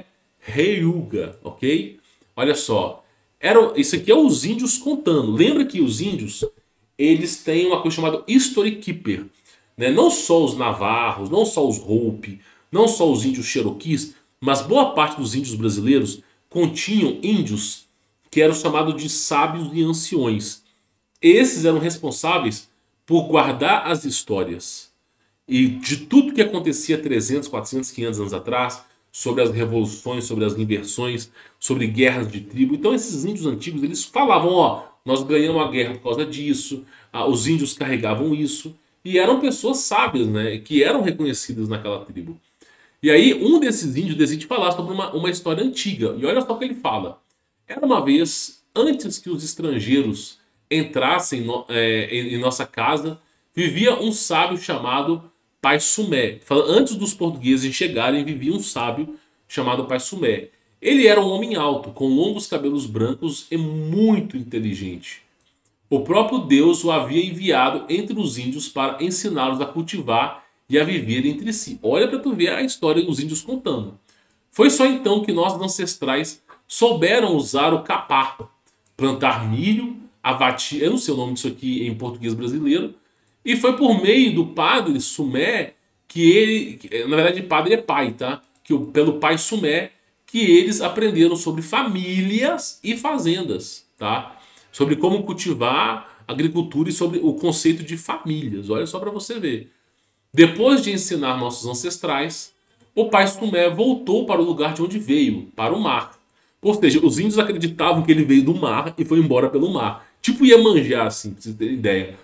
Reiuga, ok? Olha só, era, isso aqui é os índios contando. Lembra que os índios, eles têm uma coisa chamada History Keeper. Né? Não só os navarros, não só os Hopi, não só os índios Cherokees, mas boa parte dos índios brasileiros continham índios que eram chamados de sábios e anciões. Esses eram responsáveis por guardar as histórias. E de tudo que acontecia trezentos, quatrocentos, quinhentos anos atrás, sobre as revoluções, sobre as inversões, sobre guerras de tribo. Então esses índios antigos, eles falavam, ó, nós ganhamos a guerra por causa disso, ah, os índios carregavam isso, e eram pessoas sábias, né, que eram reconhecidas naquela tribo. E aí um desses índios decide falar sobre uma, uma história antiga, e olha só o que ele fala. Era uma vez, antes que os estrangeiros entrassem no, é, em, em nossa casa, vivia um sábio chamado Pai Sumé. Antes dos portugueses chegarem, vivia um sábio chamado Pai Sumé. Ele era um homem alto, com longos cabelos brancos e muito inteligente. O próprio Deus o havia enviado entre os índios para ensiná-los a cultivar e a viver entre si. Olha para tu ver a história dos índios contando. Foi só então que nossos ancestrais souberam usar o capá, plantar milho, avatir, eu não sei o nome disso aqui em português brasileiro. E foi por meio do padre Sumé que ele, na verdade padre é pai, tá? Que pelo pai Sumé que eles aprenderam sobre famílias e fazendas, tá? Sobre como cultivar agricultura e sobre o conceito de famílias. Olha só para você ver. Depois de ensinar nossos ancestrais, o pai Sumé voltou para o lugar de onde veio, para o mar. Ou seja, os índios acreditavam que ele veio do mar e foi embora pelo mar. Tipo Iemanjá, assim, pra vocês terem ideia.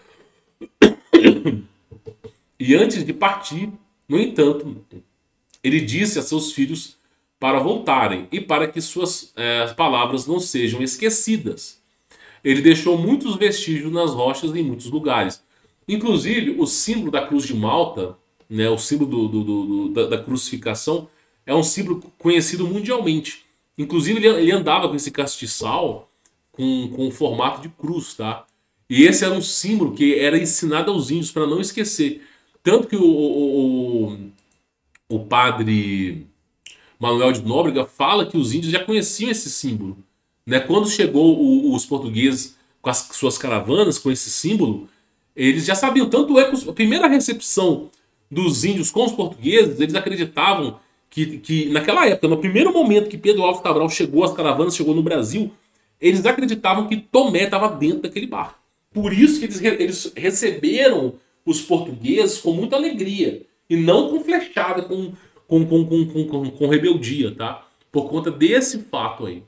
E antes de partir, no entanto, ele disse a seus filhos para voltarem e para que suas é, palavras não sejam esquecidas. Ele deixou muitos vestígios nas rochas em muitos lugares. Inclusive, o símbolo da cruz de Malta, né, o símbolo do, do, do, da, da crucificação, é um símbolo conhecido mundialmente. Inclusive, ele, ele andava com esse castiçal com, com o formato de cruz, tá? E esse era um símbolo que era ensinado aos índios para não esquecer. Tanto que o, o, o, o padre Manuel de Nóbrega fala que os índios já conheciam esse símbolo. Né? Quando chegou o, os portugueses com as suas caravanas, com esse símbolo, eles já sabiam. Tanto é que a primeira recepção dos índios com os portugueses, eles acreditavam que, que naquela época, no primeiro momento que Pedro Álvares Cabral chegou, as caravanas chegou no Brasil, eles acreditavam que Tomé estava dentro daquele barco. Por isso que eles, eles receberam os portugueses com muita alegria e não com flechada, com, com, com, com, com, com, com rebeldia, tá? Por conta desse fato aí.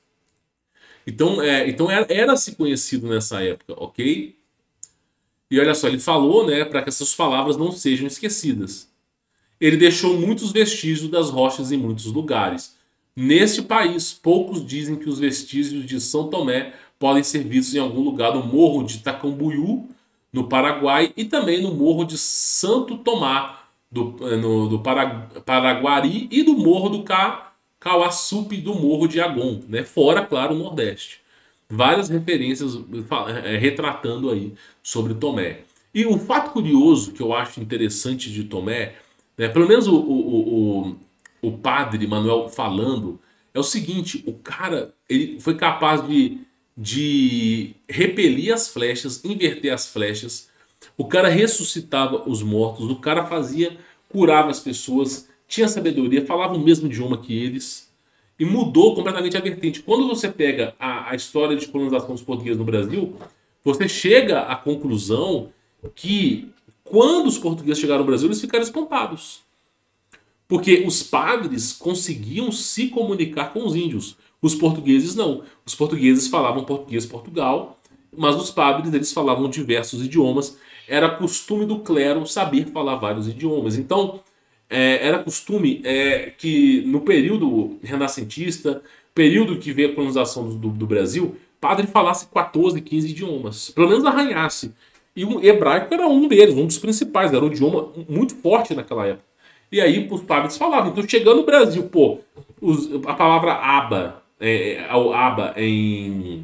Então, é, então era-se conhecido nessa época, ok? E olha só, ele falou, né, para que essas palavras não sejam esquecidas. Ele deixou muitos vestígios das rochas em muitos lugares. Neste país, poucos dizem que os vestígios de São Tomé podem ser vistos em algum lugar no Morro de Tacambuiú, no Paraguai, e também no Morro de Santo Tomá, do, no, do Paraguari, e do Morro do Ca, Cauaçupe, do Morro de Agon, né? Fora, claro, o Nordeste. Várias referências é, retratando aí sobre Tomé. E o fato curioso que eu acho interessante de Tomé, né, pelo menos o, o, o, o padre Manuel falando, é o seguinte: o cara ele foi capaz de, de repelir as flechas, inverter as flechas, o cara ressuscitava os mortos, o cara fazia, curava as pessoas, tinha sabedoria, falava o mesmo idioma que eles. E mudou completamente a vertente. Quando você pega a, a história de colonização dos portugueses no Brasil, você chega à conclusão que quando os portugueses chegaram no Brasil, eles ficaram espantados. Porque os padres conseguiam se comunicar com os índios. Os portugueses não. Os portugueses falavam português Portugal, mas os padres eles falavam diversos idiomas. Era costume do clero saber falar vários idiomas. Então, É, era costume é, que no período renascentista, período que veio a colonização do, do, do Brasil, padre falasse quatorze, quinze idiomas, pelo menos arranhasse. E o hebraico era um deles, um dos principais, era um idioma muito forte naquela época. E aí os padres falavam. Então, chegando no Brasil, pô, os, a palavra aba, é, o aba em,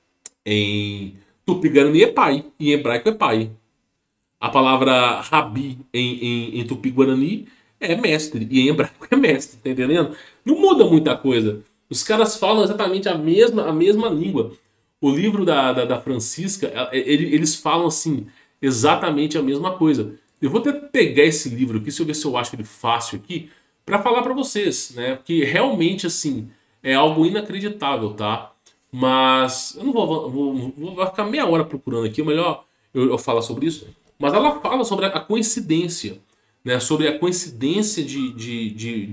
em tupi-guarani é pai, em hebraico é pai. A palavra rabi em, em, em tupi-guarani é mestre, e em hebraico é mestre, tá entendendo? Não muda muita coisa. Os caras falam exatamente a mesma, a mesma língua. O livro da, da, da Francisca, ele, eles falam assim, exatamente a mesma coisa. Eu vou até pegar esse livro aqui, deixa eu ver se eu acho ele fácil aqui, para falar para vocês, né? Porque realmente, assim, é algo inacreditável, tá? Mas eu não vou, vou, vou ficar meia hora procurando aqui, é melhor eu, eu falar sobre isso. Mas ela fala sobre a coincidência. Né, sobre a coincidência de, de, de,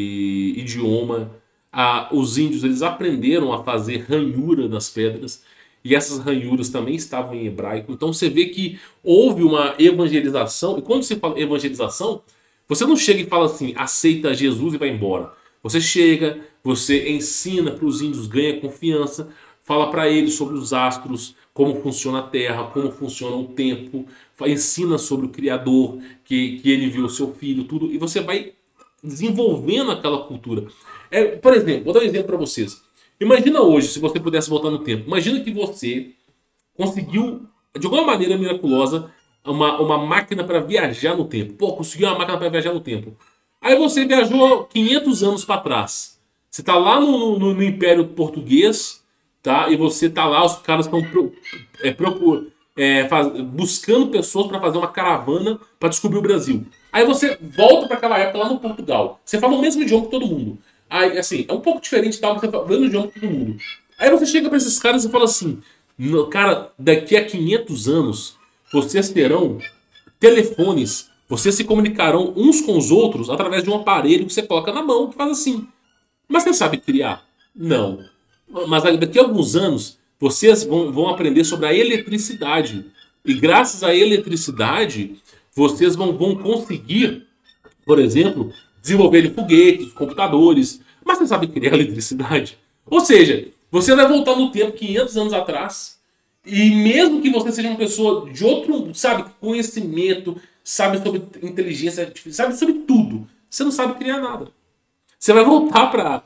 de idioma. Ah, os índios eles aprenderam a fazer ranhura nas pedras, e essas ranhuras também estavam em hebraico. Então você vê que houve uma evangelização. E quando você fala evangelização, você não chega e fala assim, aceita Jesus e vai embora. Você chega, você ensina para os índios, ganha confiança, fala para eles sobre os astros, como funciona a Terra, como funciona o tempo, ensina sobre o Criador, que, que ele viu o seu filho, tudo, e você vai desenvolvendo aquela cultura. É, por exemplo, vou dar um exemplo para vocês. Imagina hoje, se você pudesse voltar no tempo, imagina que você conseguiu, de alguma maneira miraculosa, uma, uma máquina para viajar no tempo. Pô, conseguiu uma máquina para viajar no tempo. Aí você viajou quinhentos anos para trás. Você está lá no, no, no Império Português, tá? E você tá lá, os caras estão pro, é, procurando, é, faz, buscando pessoas para fazer uma caravana para descobrir o Brasil. Aí você volta para aquela época lá no Portugal. Você fala o mesmo idioma que todo mundo. Aí, assim, é um pouco diferente, tá? Você fala o mesmo idioma que todo mundo. Aí você chega para esses caras e fala assim, cara, daqui a quinhentos anos vocês terão telefones, vocês se comunicarão uns com os outros através de um aparelho que você coloca na mão, que faz assim. Mas você sabe criar? Não. Mas daqui a alguns anos, vocês vão, vão aprender sobre a eletricidade. E graças à eletricidade, vocês vão, vão conseguir, por exemplo, desenvolver foguetes, computadores. Mas você sabe criar eletricidade? Ou seja, você vai voltar no tempo, quinhentos anos atrás, e mesmo que você seja uma pessoa de outro, sabe, conhecimento, sabe sobre inteligência artificial, sabe sobre tudo, você não sabe criar nada. Você vai voltar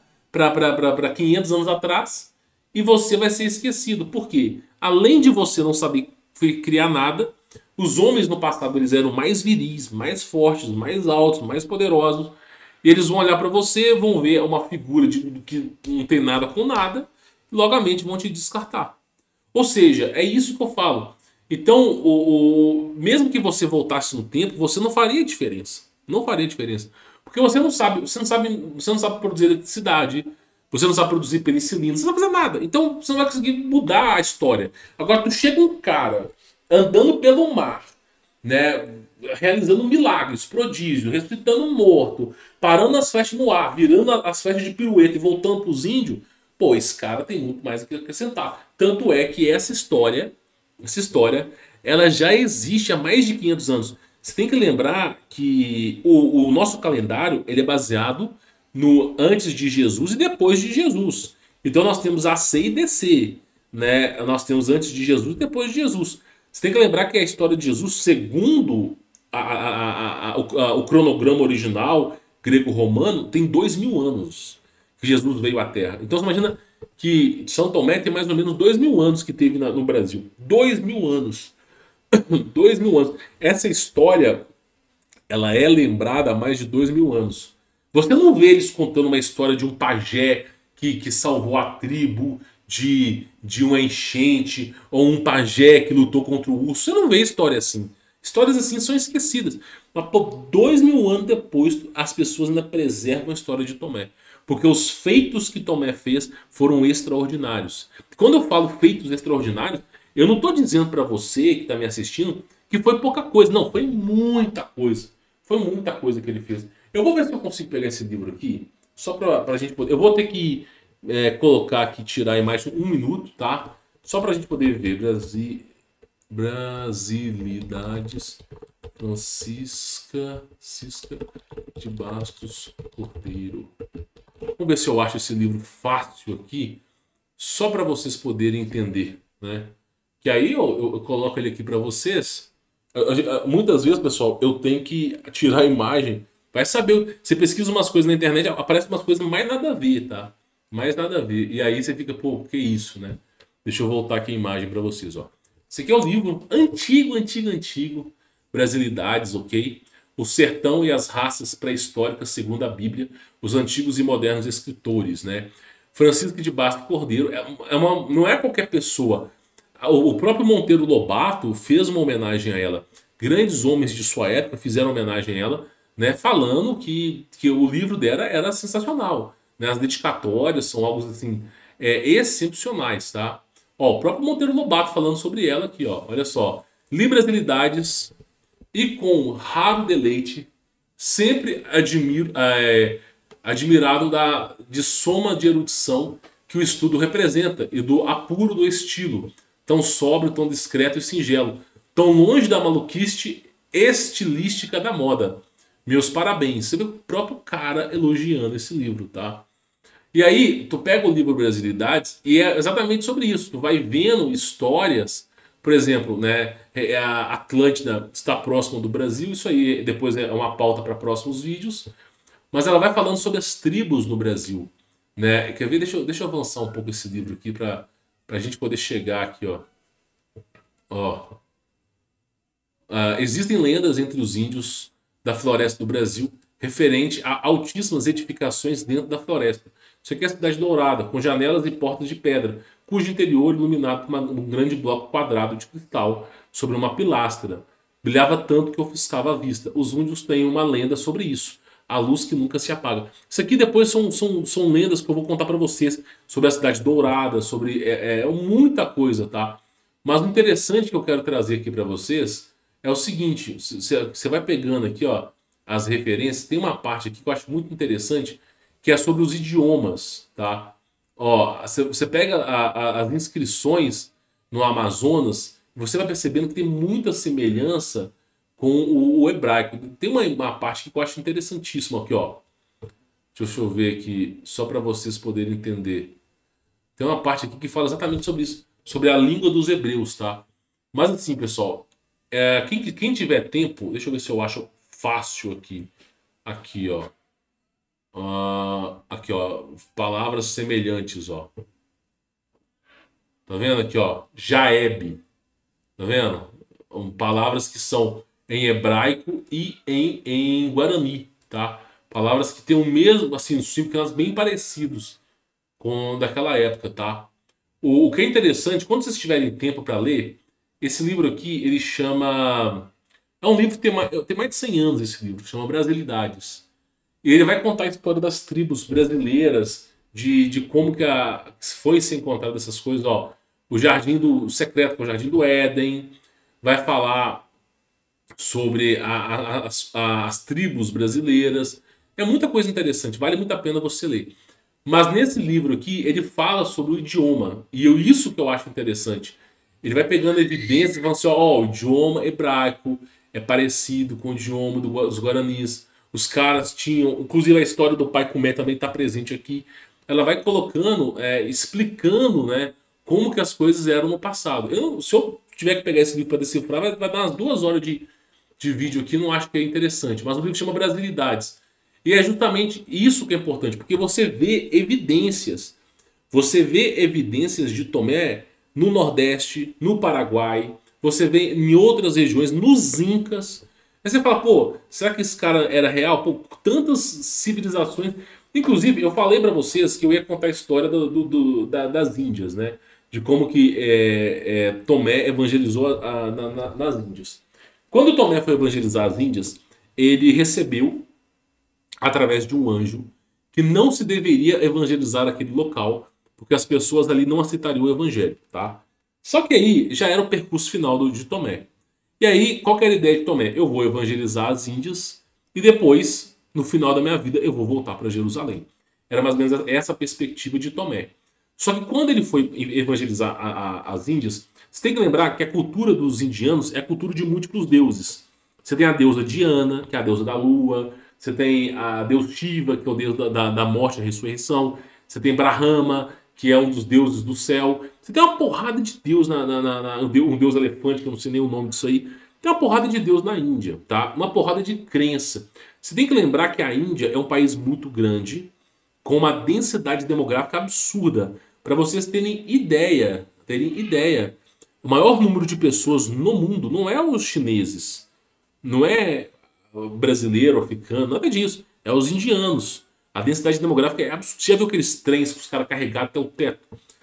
para quinhentos anos atrás e você vai ser esquecido. Por quê? Além de você não saber criar nada, os homens no passado eles eram mais viris, mais fortes, mais altos, mais poderosos. E eles vão olhar para você, vão ver uma figura de, que não tem nada com nada, e logamente vão te descartar. Ou seja, é isso que eu falo. Então, o, o, mesmo que você voltasse no tempo, você não faria diferença. Não faria diferença. Porque você não sabe, você não sabe, você não sabe produzir eletricidade, você não sabe produzir penicilina, você não sabe fazer nada. Então, você não vai conseguir mudar a história. Agora, tu chega um cara andando pelo mar, né, realizando milagres, prodígios, ressuscitando um morto, parando as flechas no ar, virando as flechas de pirueta e voltando para os índios, pô, esse cara tem muito mais a acrescentar. Tanto é que essa história, essa história, ela já existe há mais de quinhentos anos. Você tem que lembrar que o, o nosso calendário ele é baseado no antes de Jesus e depois de Jesus. Então nós temos A C e D C, né? Nós temos antes de Jesus e depois de Jesus. Você tem que lembrar que a história de Jesus, segundo a, a, a, a, o, a, o cronograma original greco-romano, tem dois mil anos que Jesus veio à Terra. Então você imagina que São Tomé tem mais ou menos dois mil anos que teve na, no Brasil. Dois mil anos. Dois mil anos. Essa história, ela é lembrada há mais de dois mil anos. Você não vê eles contando uma história de um pajé que, que salvou a tribo de, de uma enchente, ou um pajé que lutou contra o urso. Você não vê história assim. Histórias assim são esquecidas. Mas por dois mil anos depois, as pessoas ainda preservam a história de Tomé. Porque os feitos que Tomé fez foram extraordinários. Quando eu falo feitos extraordinários, eu não estou dizendo para você que está me assistindo que foi pouca coisa. Não, foi muita coisa. Foi muita coisa que ele fez. Eu vou ver se eu consigo pegar esse livro aqui, só para a gente poder... Eu vou ter que é, colocar aqui, tirar a imagem um minuto, tá? Só para a gente poder ver. Brasi... Brasilidades Francisca Cisca de Bastos Cordeiro. Vamos ver se eu acho esse livro fácil aqui, só para vocês poderem entender, né? Que aí eu, eu, eu coloco ele aqui para vocês. Muitas vezes, pessoal, eu tenho que tirar a imagem. Vai saber, você pesquisa umas coisas na internet, aparece umas coisas mais nada a ver, tá? Mais nada a ver. E aí você fica, pô, que isso, né? Deixa eu voltar aqui a imagem para vocês, ó. Esse aqui é o livro antigo, antigo, antigo. Brasilidades, ok? O sertão e as raças pré-históricas segundo a Bíblia, os antigos e modernos escritores, né? Francisco de Bastos Cordeiro é uma, não é qualquer pessoa. O próprio Monteiro Lobato fez uma homenagem a ela. Grandes homens de sua época fizeram homenagem a ela, né, falando que, que o livro dela era sensacional. Né? As dedicatórias são algo assim, é, excepcionais, tá? Ó, o próprio Monteiro Lobato falando sobre ela aqui, ó. Olha só. Li Brasilidades e com raro deleite, sempre admiro, é, admirado da, de soma de erudição que o estudo representa e do apuro do estilo, tão sóbrio, tão discreto e singelo, tão longe da maluquice estilística da moda. Meus parabéns. Você vê o próprio cara elogiando esse livro, tá? E aí, tu pega o livro Brasilidades e é exatamente sobre isso. Tu vai vendo histórias, por exemplo, né, a Atlântida está próxima do Brasil, isso aí depois é uma pauta para próximos vídeos, mas ela vai falando sobre as tribos no Brasil. Né? Quer ver? Deixa eu, deixa eu avançar um pouco esse livro aqui para a gente poder chegar aqui, ó. Ó. Uh, existem lendas entre os índios da floresta do Brasil referente a altíssimas edificações dentro da floresta. Isso aqui é a Cidade Dourada, com janelas e portas de pedra, cujo interior iluminado por uma, um grande bloco quadrado de cristal sobre uma pilastra. Brilhava tanto que ofuscava a vista. Os índios têm uma lenda sobre isso. A luz que nunca se apaga. Isso aqui depois são, são, são lendas que eu vou contar para vocês sobre a Cidade Dourada, sobre é, é, muita coisa, tá? Mas o interessante que eu quero trazer aqui para vocês é o seguinte, você vai pegando aqui, ó, as referências, tem uma parte aqui que eu acho muito interessante, que é sobre os idiomas, tá? Ó, você pega a, a, as inscrições no Amazonas, você vai percebendo que tem muita semelhança com o, o hebraico. Tem uma, uma parte que eu acho interessantíssima aqui, ó. Deixa eu ver aqui, só para vocês poderem entender. Tem uma parte aqui que fala exatamente sobre isso, sobre a língua dos hebreus, tá? Mas assim, pessoal, é, quem, quem tiver tempo, deixa eu ver se eu acho fácil aqui. Aqui, ó. Ah, aqui, ó. Palavras semelhantes, ó. Tá vendo aqui, ó? Jaeb. Tá vendo? Um, palavras que são em hebraico e em, em guarani, tá? Palavras que têm o mesmo, assim, os significados bem parecidos com daquela época, tá? O, o que é interessante, quando vocês tiverem tempo para ler, esse livro aqui, ele chama... É um livro que tem mais, tem mais de cem anos, esse livro, chama Brasilidades. E ele vai contar a história das tribos brasileiras, de, de como que, a, que foi se encontrado essas coisas, ó. O Jardim do Secreto, que é o Jardim do Éden, vai falar sobre a, a, as, a, as tribos brasileiras. É muita coisa interessante, vale muito a pena você ler. Mas nesse livro aqui, ele fala sobre o idioma. E eu, isso que eu acho interessante. Ele vai pegando evidências e falando assim, ó, o idioma hebraico é parecido com o idioma dos guaranis. Os caras tinham... Inclusive a história do pai Kumé também está presente aqui. Ela vai colocando, é, explicando, né, como que as coisas eram no passado. Eu, se eu tiver que pegar esse livro para decifrar, vai, vai dar umas duas horas de, de vídeo aqui, não acho que é interessante. Mas o livro chama Brasilidades. E é justamente isso que é importante, porque você vê evidências. Você vê evidências de Tomé no Nordeste, no Paraguai, você vê em outras regiões, nos Incas. Aí você fala, pô, será que esse cara era real? Pô, tantas civilizações. Inclusive, eu falei para vocês que eu ia contar a história do, do, do, da, das Índias, né? De como que é, é, Tomé evangelizou a, a, na, nas Índias. Quando Tomé foi evangelizar as Índias, ele recebeu, através de um anjo, que não se deveria evangelizar aquele local, porque as pessoas ali não aceitariam o evangelho, tá? Só que aí já era o percurso final do, de Tomé. E aí, qual que era a ideia de Tomé? Eu vou evangelizar as Índias e depois, no final da minha vida, eu vou voltar para Jerusalém. Era mais ou menos essa a perspectiva de Tomé. Só que quando ele foi evangelizar a, a, as Índias, você tem que lembrar que a cultura dos indianos é a cultura de múltiplos deuses. Você tem a deusa Diana, que é a deusa da lua. Você tem a deus Shiva, que é o deus da, da, da morte e ressurreição. Você tem Brahma, que é um dos deuses do céu. Você tem uma porrada de deus, na, na, na, na, um deus elefante, que eu não sei nem o nome disso aí. Tem uma porrada de deus na Índia, tá? Uma porrada de crença. Você tem que lembrar que a Índia é um país muito grande, com uma densidade demográfica absurda. Para vocês terem ideia, terem ideia, o maior número de pessoas no mundo não é os chineses, não é brasileiro, africano, nada disso. É os indianos. A densidade demográfica é absurda. Você já viu aqueles trens que os caras carregaram até o teto?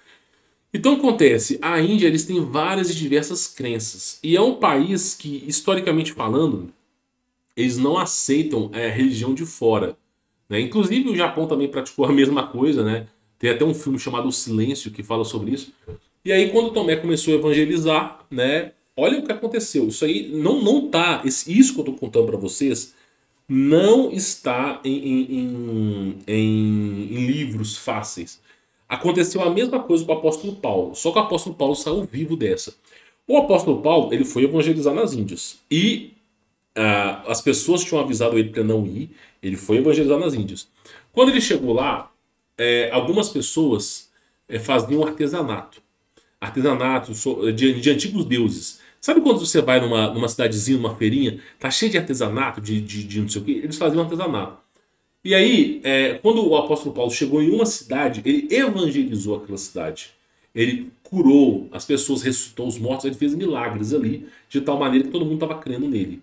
Então acontece, a Índia eles têm várias e diversas crenças. E é um país que, historicamente falando, eles não aceitam a religião de fora. Né? Inclusive o Japão também praticou a mesma coisa, né? Tem até um filme chamado O Silêncio que fala sobre isso. E aí quando Tomé começou a evangelizar, né? Olha o que aconteceu. Isso aí não, não tá. Isso que eu estou contando para vocês não está em, em, em, em, em livros fáceis. Aconteceu a mesma coisa com o apóstolo Paulo. Só que o apóstolo Paulo saiu vivo dessa. O apóstolo Paulo ele foi evangelizar nas Índias. E uh, as pessoas tinham avisado ele para não ir. Ele foi evangelizar nas Índias. Quando ele chegou lá, é, algumas pessoas é, faziam artesanato. Artesanato de, de antigos deuses. Sabe quando você vai numa, numa cidadezinha, numa feirinha, tá cheio de artesanato, de, de, de não sei o que? Eles faziam artesanato. E aí, é, quando o apóstolo Paulo chegou em uma cidade, ele evangelizou aquela cidade. Ele curou as pessoas, ressuscitou os mortos, ele fez milagres ali, de tal maneira que todo mundo estava crendo nele.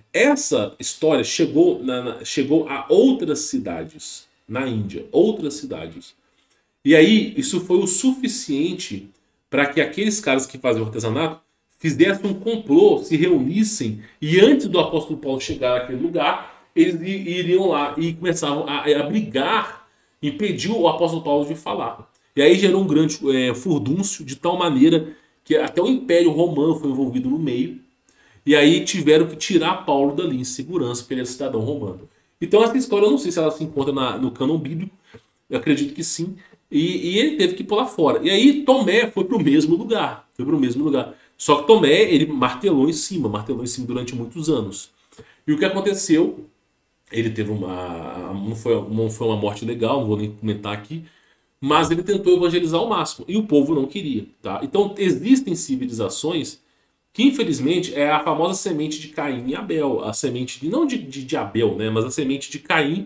Essa história chegou, na, na, chegou a outras cidades na Índia, outras cidades. E aí, isso foi o suficiente para que aqueles caras que faziam artesanato fizessem um complô, se reunissem, e antes do apóstolo Paulo chegar naquele lugar, eles iriam lá e começavam a, a brigar, impedir o apóstolo Paulo de falar. E aí gerou um grande é, furdúncio, de tal maneira que até o Império Romano foi envolvido no meio, e aí tiveram que tirar Paulo dali em segurança, porque ele é cidadão romano. Então essa história, eu não sei se ela se encontra na, no cânon bíblico, eu acredito que sim, e, e ele teve que pular fora. E aí Tomé foi para o mesmo lugar, foi para o mesmo lugar. Só que Tomé, ele martelou em cima, martelou em cima durante muitos anos. E o que aconteceu, ele teve uma... Não foi, não foi uma morte legal, não vou nem comentar aqui, mas ele tentou evangelizar ao máximo, e o povo não queria. Tá? Então existem civilizações que, infelizmente, é a famosa semente de Caim e Abel. A semente, de, não de, de, de Abel, né, mas a semente de Caim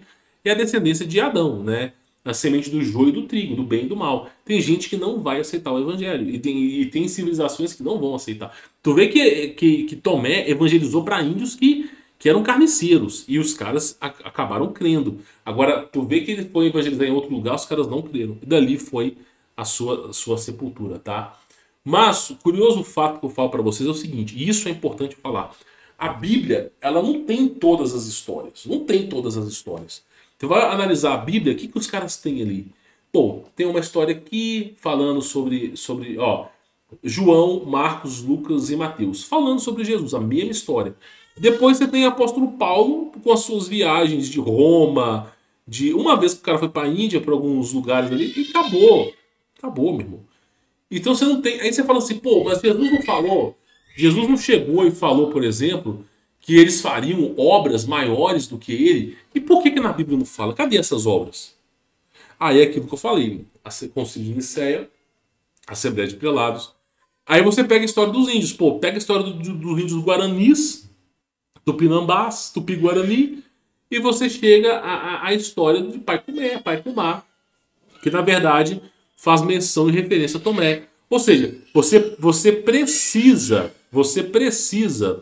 é a descendência de Adão, né? A semente do joio e do trigo, do bem e do mal. Tem gente que não vai aceitar o evangelho. E tem, e tem civilizações que não vão aceitar. Tu vê que, que, que Tomé evangelizou para índios que, que eram carniceiros. E os caras a, acabaram crendo. Agora, tu vê que ele foi evangelizar em outro lugar, os caras não creram. E dali foi a sua, a sua sepultura, tá? Mas, o curioso fato que eu falo para vocês é o seguinte. E isso é importante falar. A Bíblia, ela não tem todas as histórias. Não tem todas as histórias. Você vai analisar a Bíblia, o que, que os caras têm ali? Pô, tem uma história aqui falando sobre, sobre ó, João, Marcos, Lucas e Mateus. Falando sobre Jesus, a mesma história. Depois você tem o apóstolo Paulo com as suas viagens de Roma. De uma vez que o cara foi para a Índia, para alguns lugares ali, e acabou. Acabou, meu irmão. Então você não tem... Aí você fala assim, pô, mas Jesus não falou... Jesus não chegou e falou, por exemplo, que eles fariam obras maiores do que ele. E por que que na Bíblia não fala? Cadê essas obras? Aí é aquilo que eu falei. A Concílio de Nicéia, a Assembleia de Prelados. Aí você pega a história dos índios. Pô, pega a história do, do, dos índios guaranis, tupinambás, tupi-guarani, e você chega à, à história de Pai Comé, Pai Kumá, que na verdade faz menção e referência a Tomé. Ou seja, você, você precisa, você precisa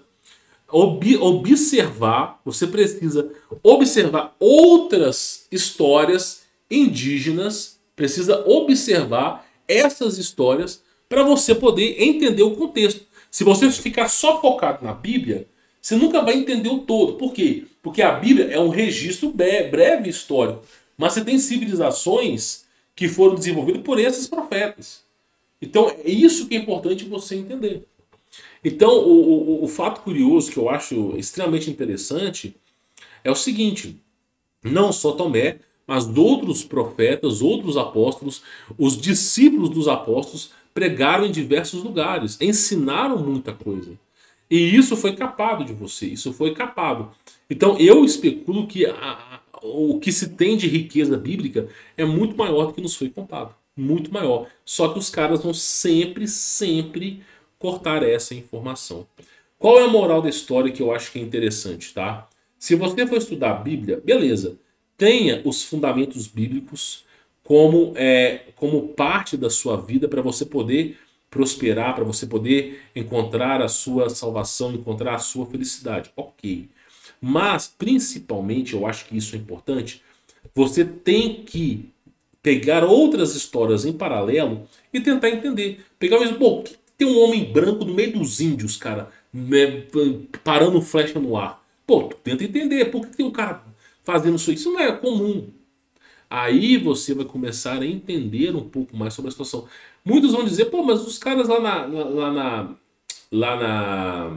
ob, observar, você precisa observar outras histórias indígenas, precisa observar essas histórias para você poder entender o contexto. Se você ficar só focado na Bíblia, você nunca vai entender o todo. Por quê? Porque a Bíblia é um registro breve histórico, mas você tem civilizações que foram desenvolvidas por esses profetas. Então, é isso que é importante você entender. Então, o, o, o fato curioso que eu acho extremamente interessante é o seguinte. Não só Tomé, mas outros profetas, outros apóstolos, os discípulos dos apóstolos pregaram em diversos lugares, ensinaram muita coisa. E isso foi capado de você, isso foi capado. Então, eu especulo que a, a, o que se tem de riqueza bíblica é muito maior do que nos foi contado. Muito maior. Só que os caras vão sempre, sempre cortar essa informação. Qual é a moral da história que eu acho que é interessante, tá? Se você for estudar a Bíblia, beleza. Tenha os fundamentos bíblicos como, é, como parte da sua vida para você poder prosperar, para você poder encontrar a sua salvação, encontrar a sua felicidade. Ok. Mas, principalmente, eu acho que isso é importante, você tem que pegar outras histórias em paralelo e tentar entender. Pegar mesmo, pô, tem um homem branco no meio dos índios, cara, né, parando flecha no ar. Pô, tu tenta entender, por que tem um cara fazendo isso? Isso não é comum. Aí você vai começar a entender um pouco mais sobre a situação. Muitos vão dizer, pô, mas os caras lá na, lá na, lá na,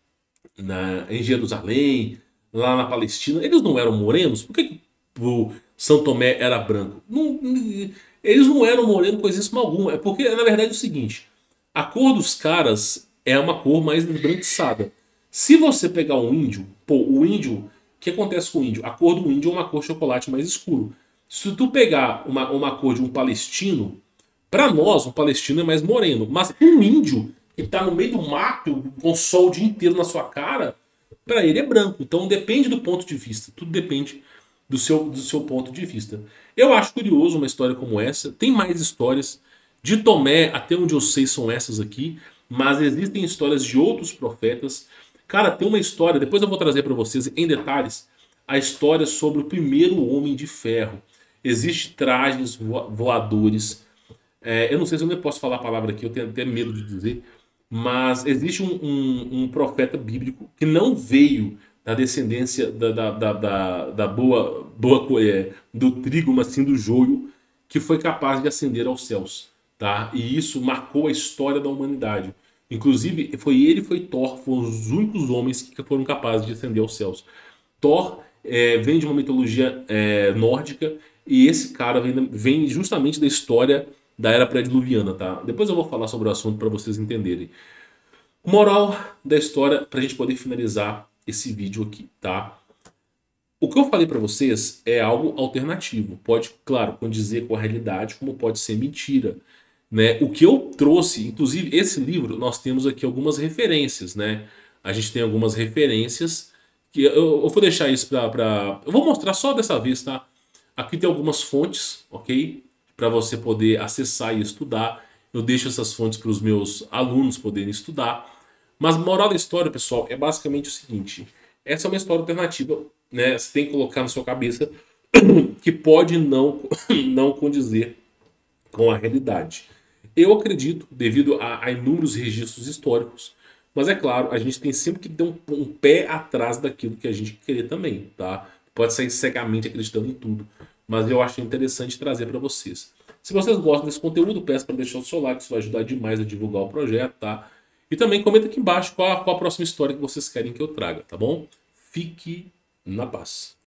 na em Jerusalém, lá na Palestina, eles não eram morenos? Por que, que o São Tomé era branco? Não, eles não eram morenos coisíssimo algum. É porque, na verdade, é o seguinte. A cor dos caras é uma cor mais esbranquiçada. Se você pegar um índio, pô, o índio, o que acontece com o índio? A cor do índio é uma cor chocolate mais escuro. Se tu pegar uma, uma cor de um palestino, para nós, um palestino é mais moreno. Mas um índio que tá no meio do mato, com o sol o dia inteiro na sua cara, para ele é branco. Então depende do ponto de vista. Tudo depende do seu, do seu ponto de vista. Eu acho curioso uma história como essa. Tem mais histórias. De Tomé, até onde eu sei, são essas aqui. Mas existem histórias de outros profetas. Cara, tem uma história, depois eu vou trazer para vocês em detalhes, a história sobre o primeiro homem de ferro. Existem trajes voadores. É, eu não sei se eu nem posso falar a palavra aqui, eu tenho até medo de dizer. Mas existe um, um, um profeta bíblico que não veio da descendência da, da, da, da, da boa, boa é, do trigo, mas sim do joio, que foi capaz de ascender aos céus. Tá? E isso marcou a história da humanidade. Inclusive, foi ele e foi Thor, foram os únicos homens que foram capazes de ascender aos céus. Thor é, vem de uma mitologia é, nórdica, e esse cara vem, vem justamente da história da era pré-diluviana, tá? Depois eu vou falar sobre o assunto para vocês entenderem. Moral da história, para a gente poder finalizar esse vídeo aqui, tá? O que eu falei para vocês é algo alternativo. Pode, claro, condizer com a realidade, como pode ser mentira. Né? O que eu trouxe, inclusive esse livro, nós temos aqui algumas referências, né? A gente tem algumas referências Que eu, eu vou deixar isso para... Pra... Eu vou mostrar só dessa vez, tá? Aqui tem algumas fontes, ok? Para você poder acessar e estudar. Eu deixo essas fontes para os meus alunos poderem estudar. Mas moral da história, pessoal, é basicamente o seguinte. Essa é uma história alternativa, né? Você tem que colocar na sua cabeça que pode não, não condizer com a realidade. Eu acredito, devido a, a inúmeros registros históricos, mas é claro, a gente tem sempre que ter um, um pé atrás daquilo que a gente crê também, tá? Pode sair cegamente acreditando em tudo, mas eu acho interessante trazer para vocês. Se vocês gostam desse conteúdo, peço para deixar o seu like, isso vai ajudar demais a divulgar o projeto, tá? E também comenta aqui embaixo qual a, qual a próxima história que vocês querem que eu traga, tá bom? Fique na paz.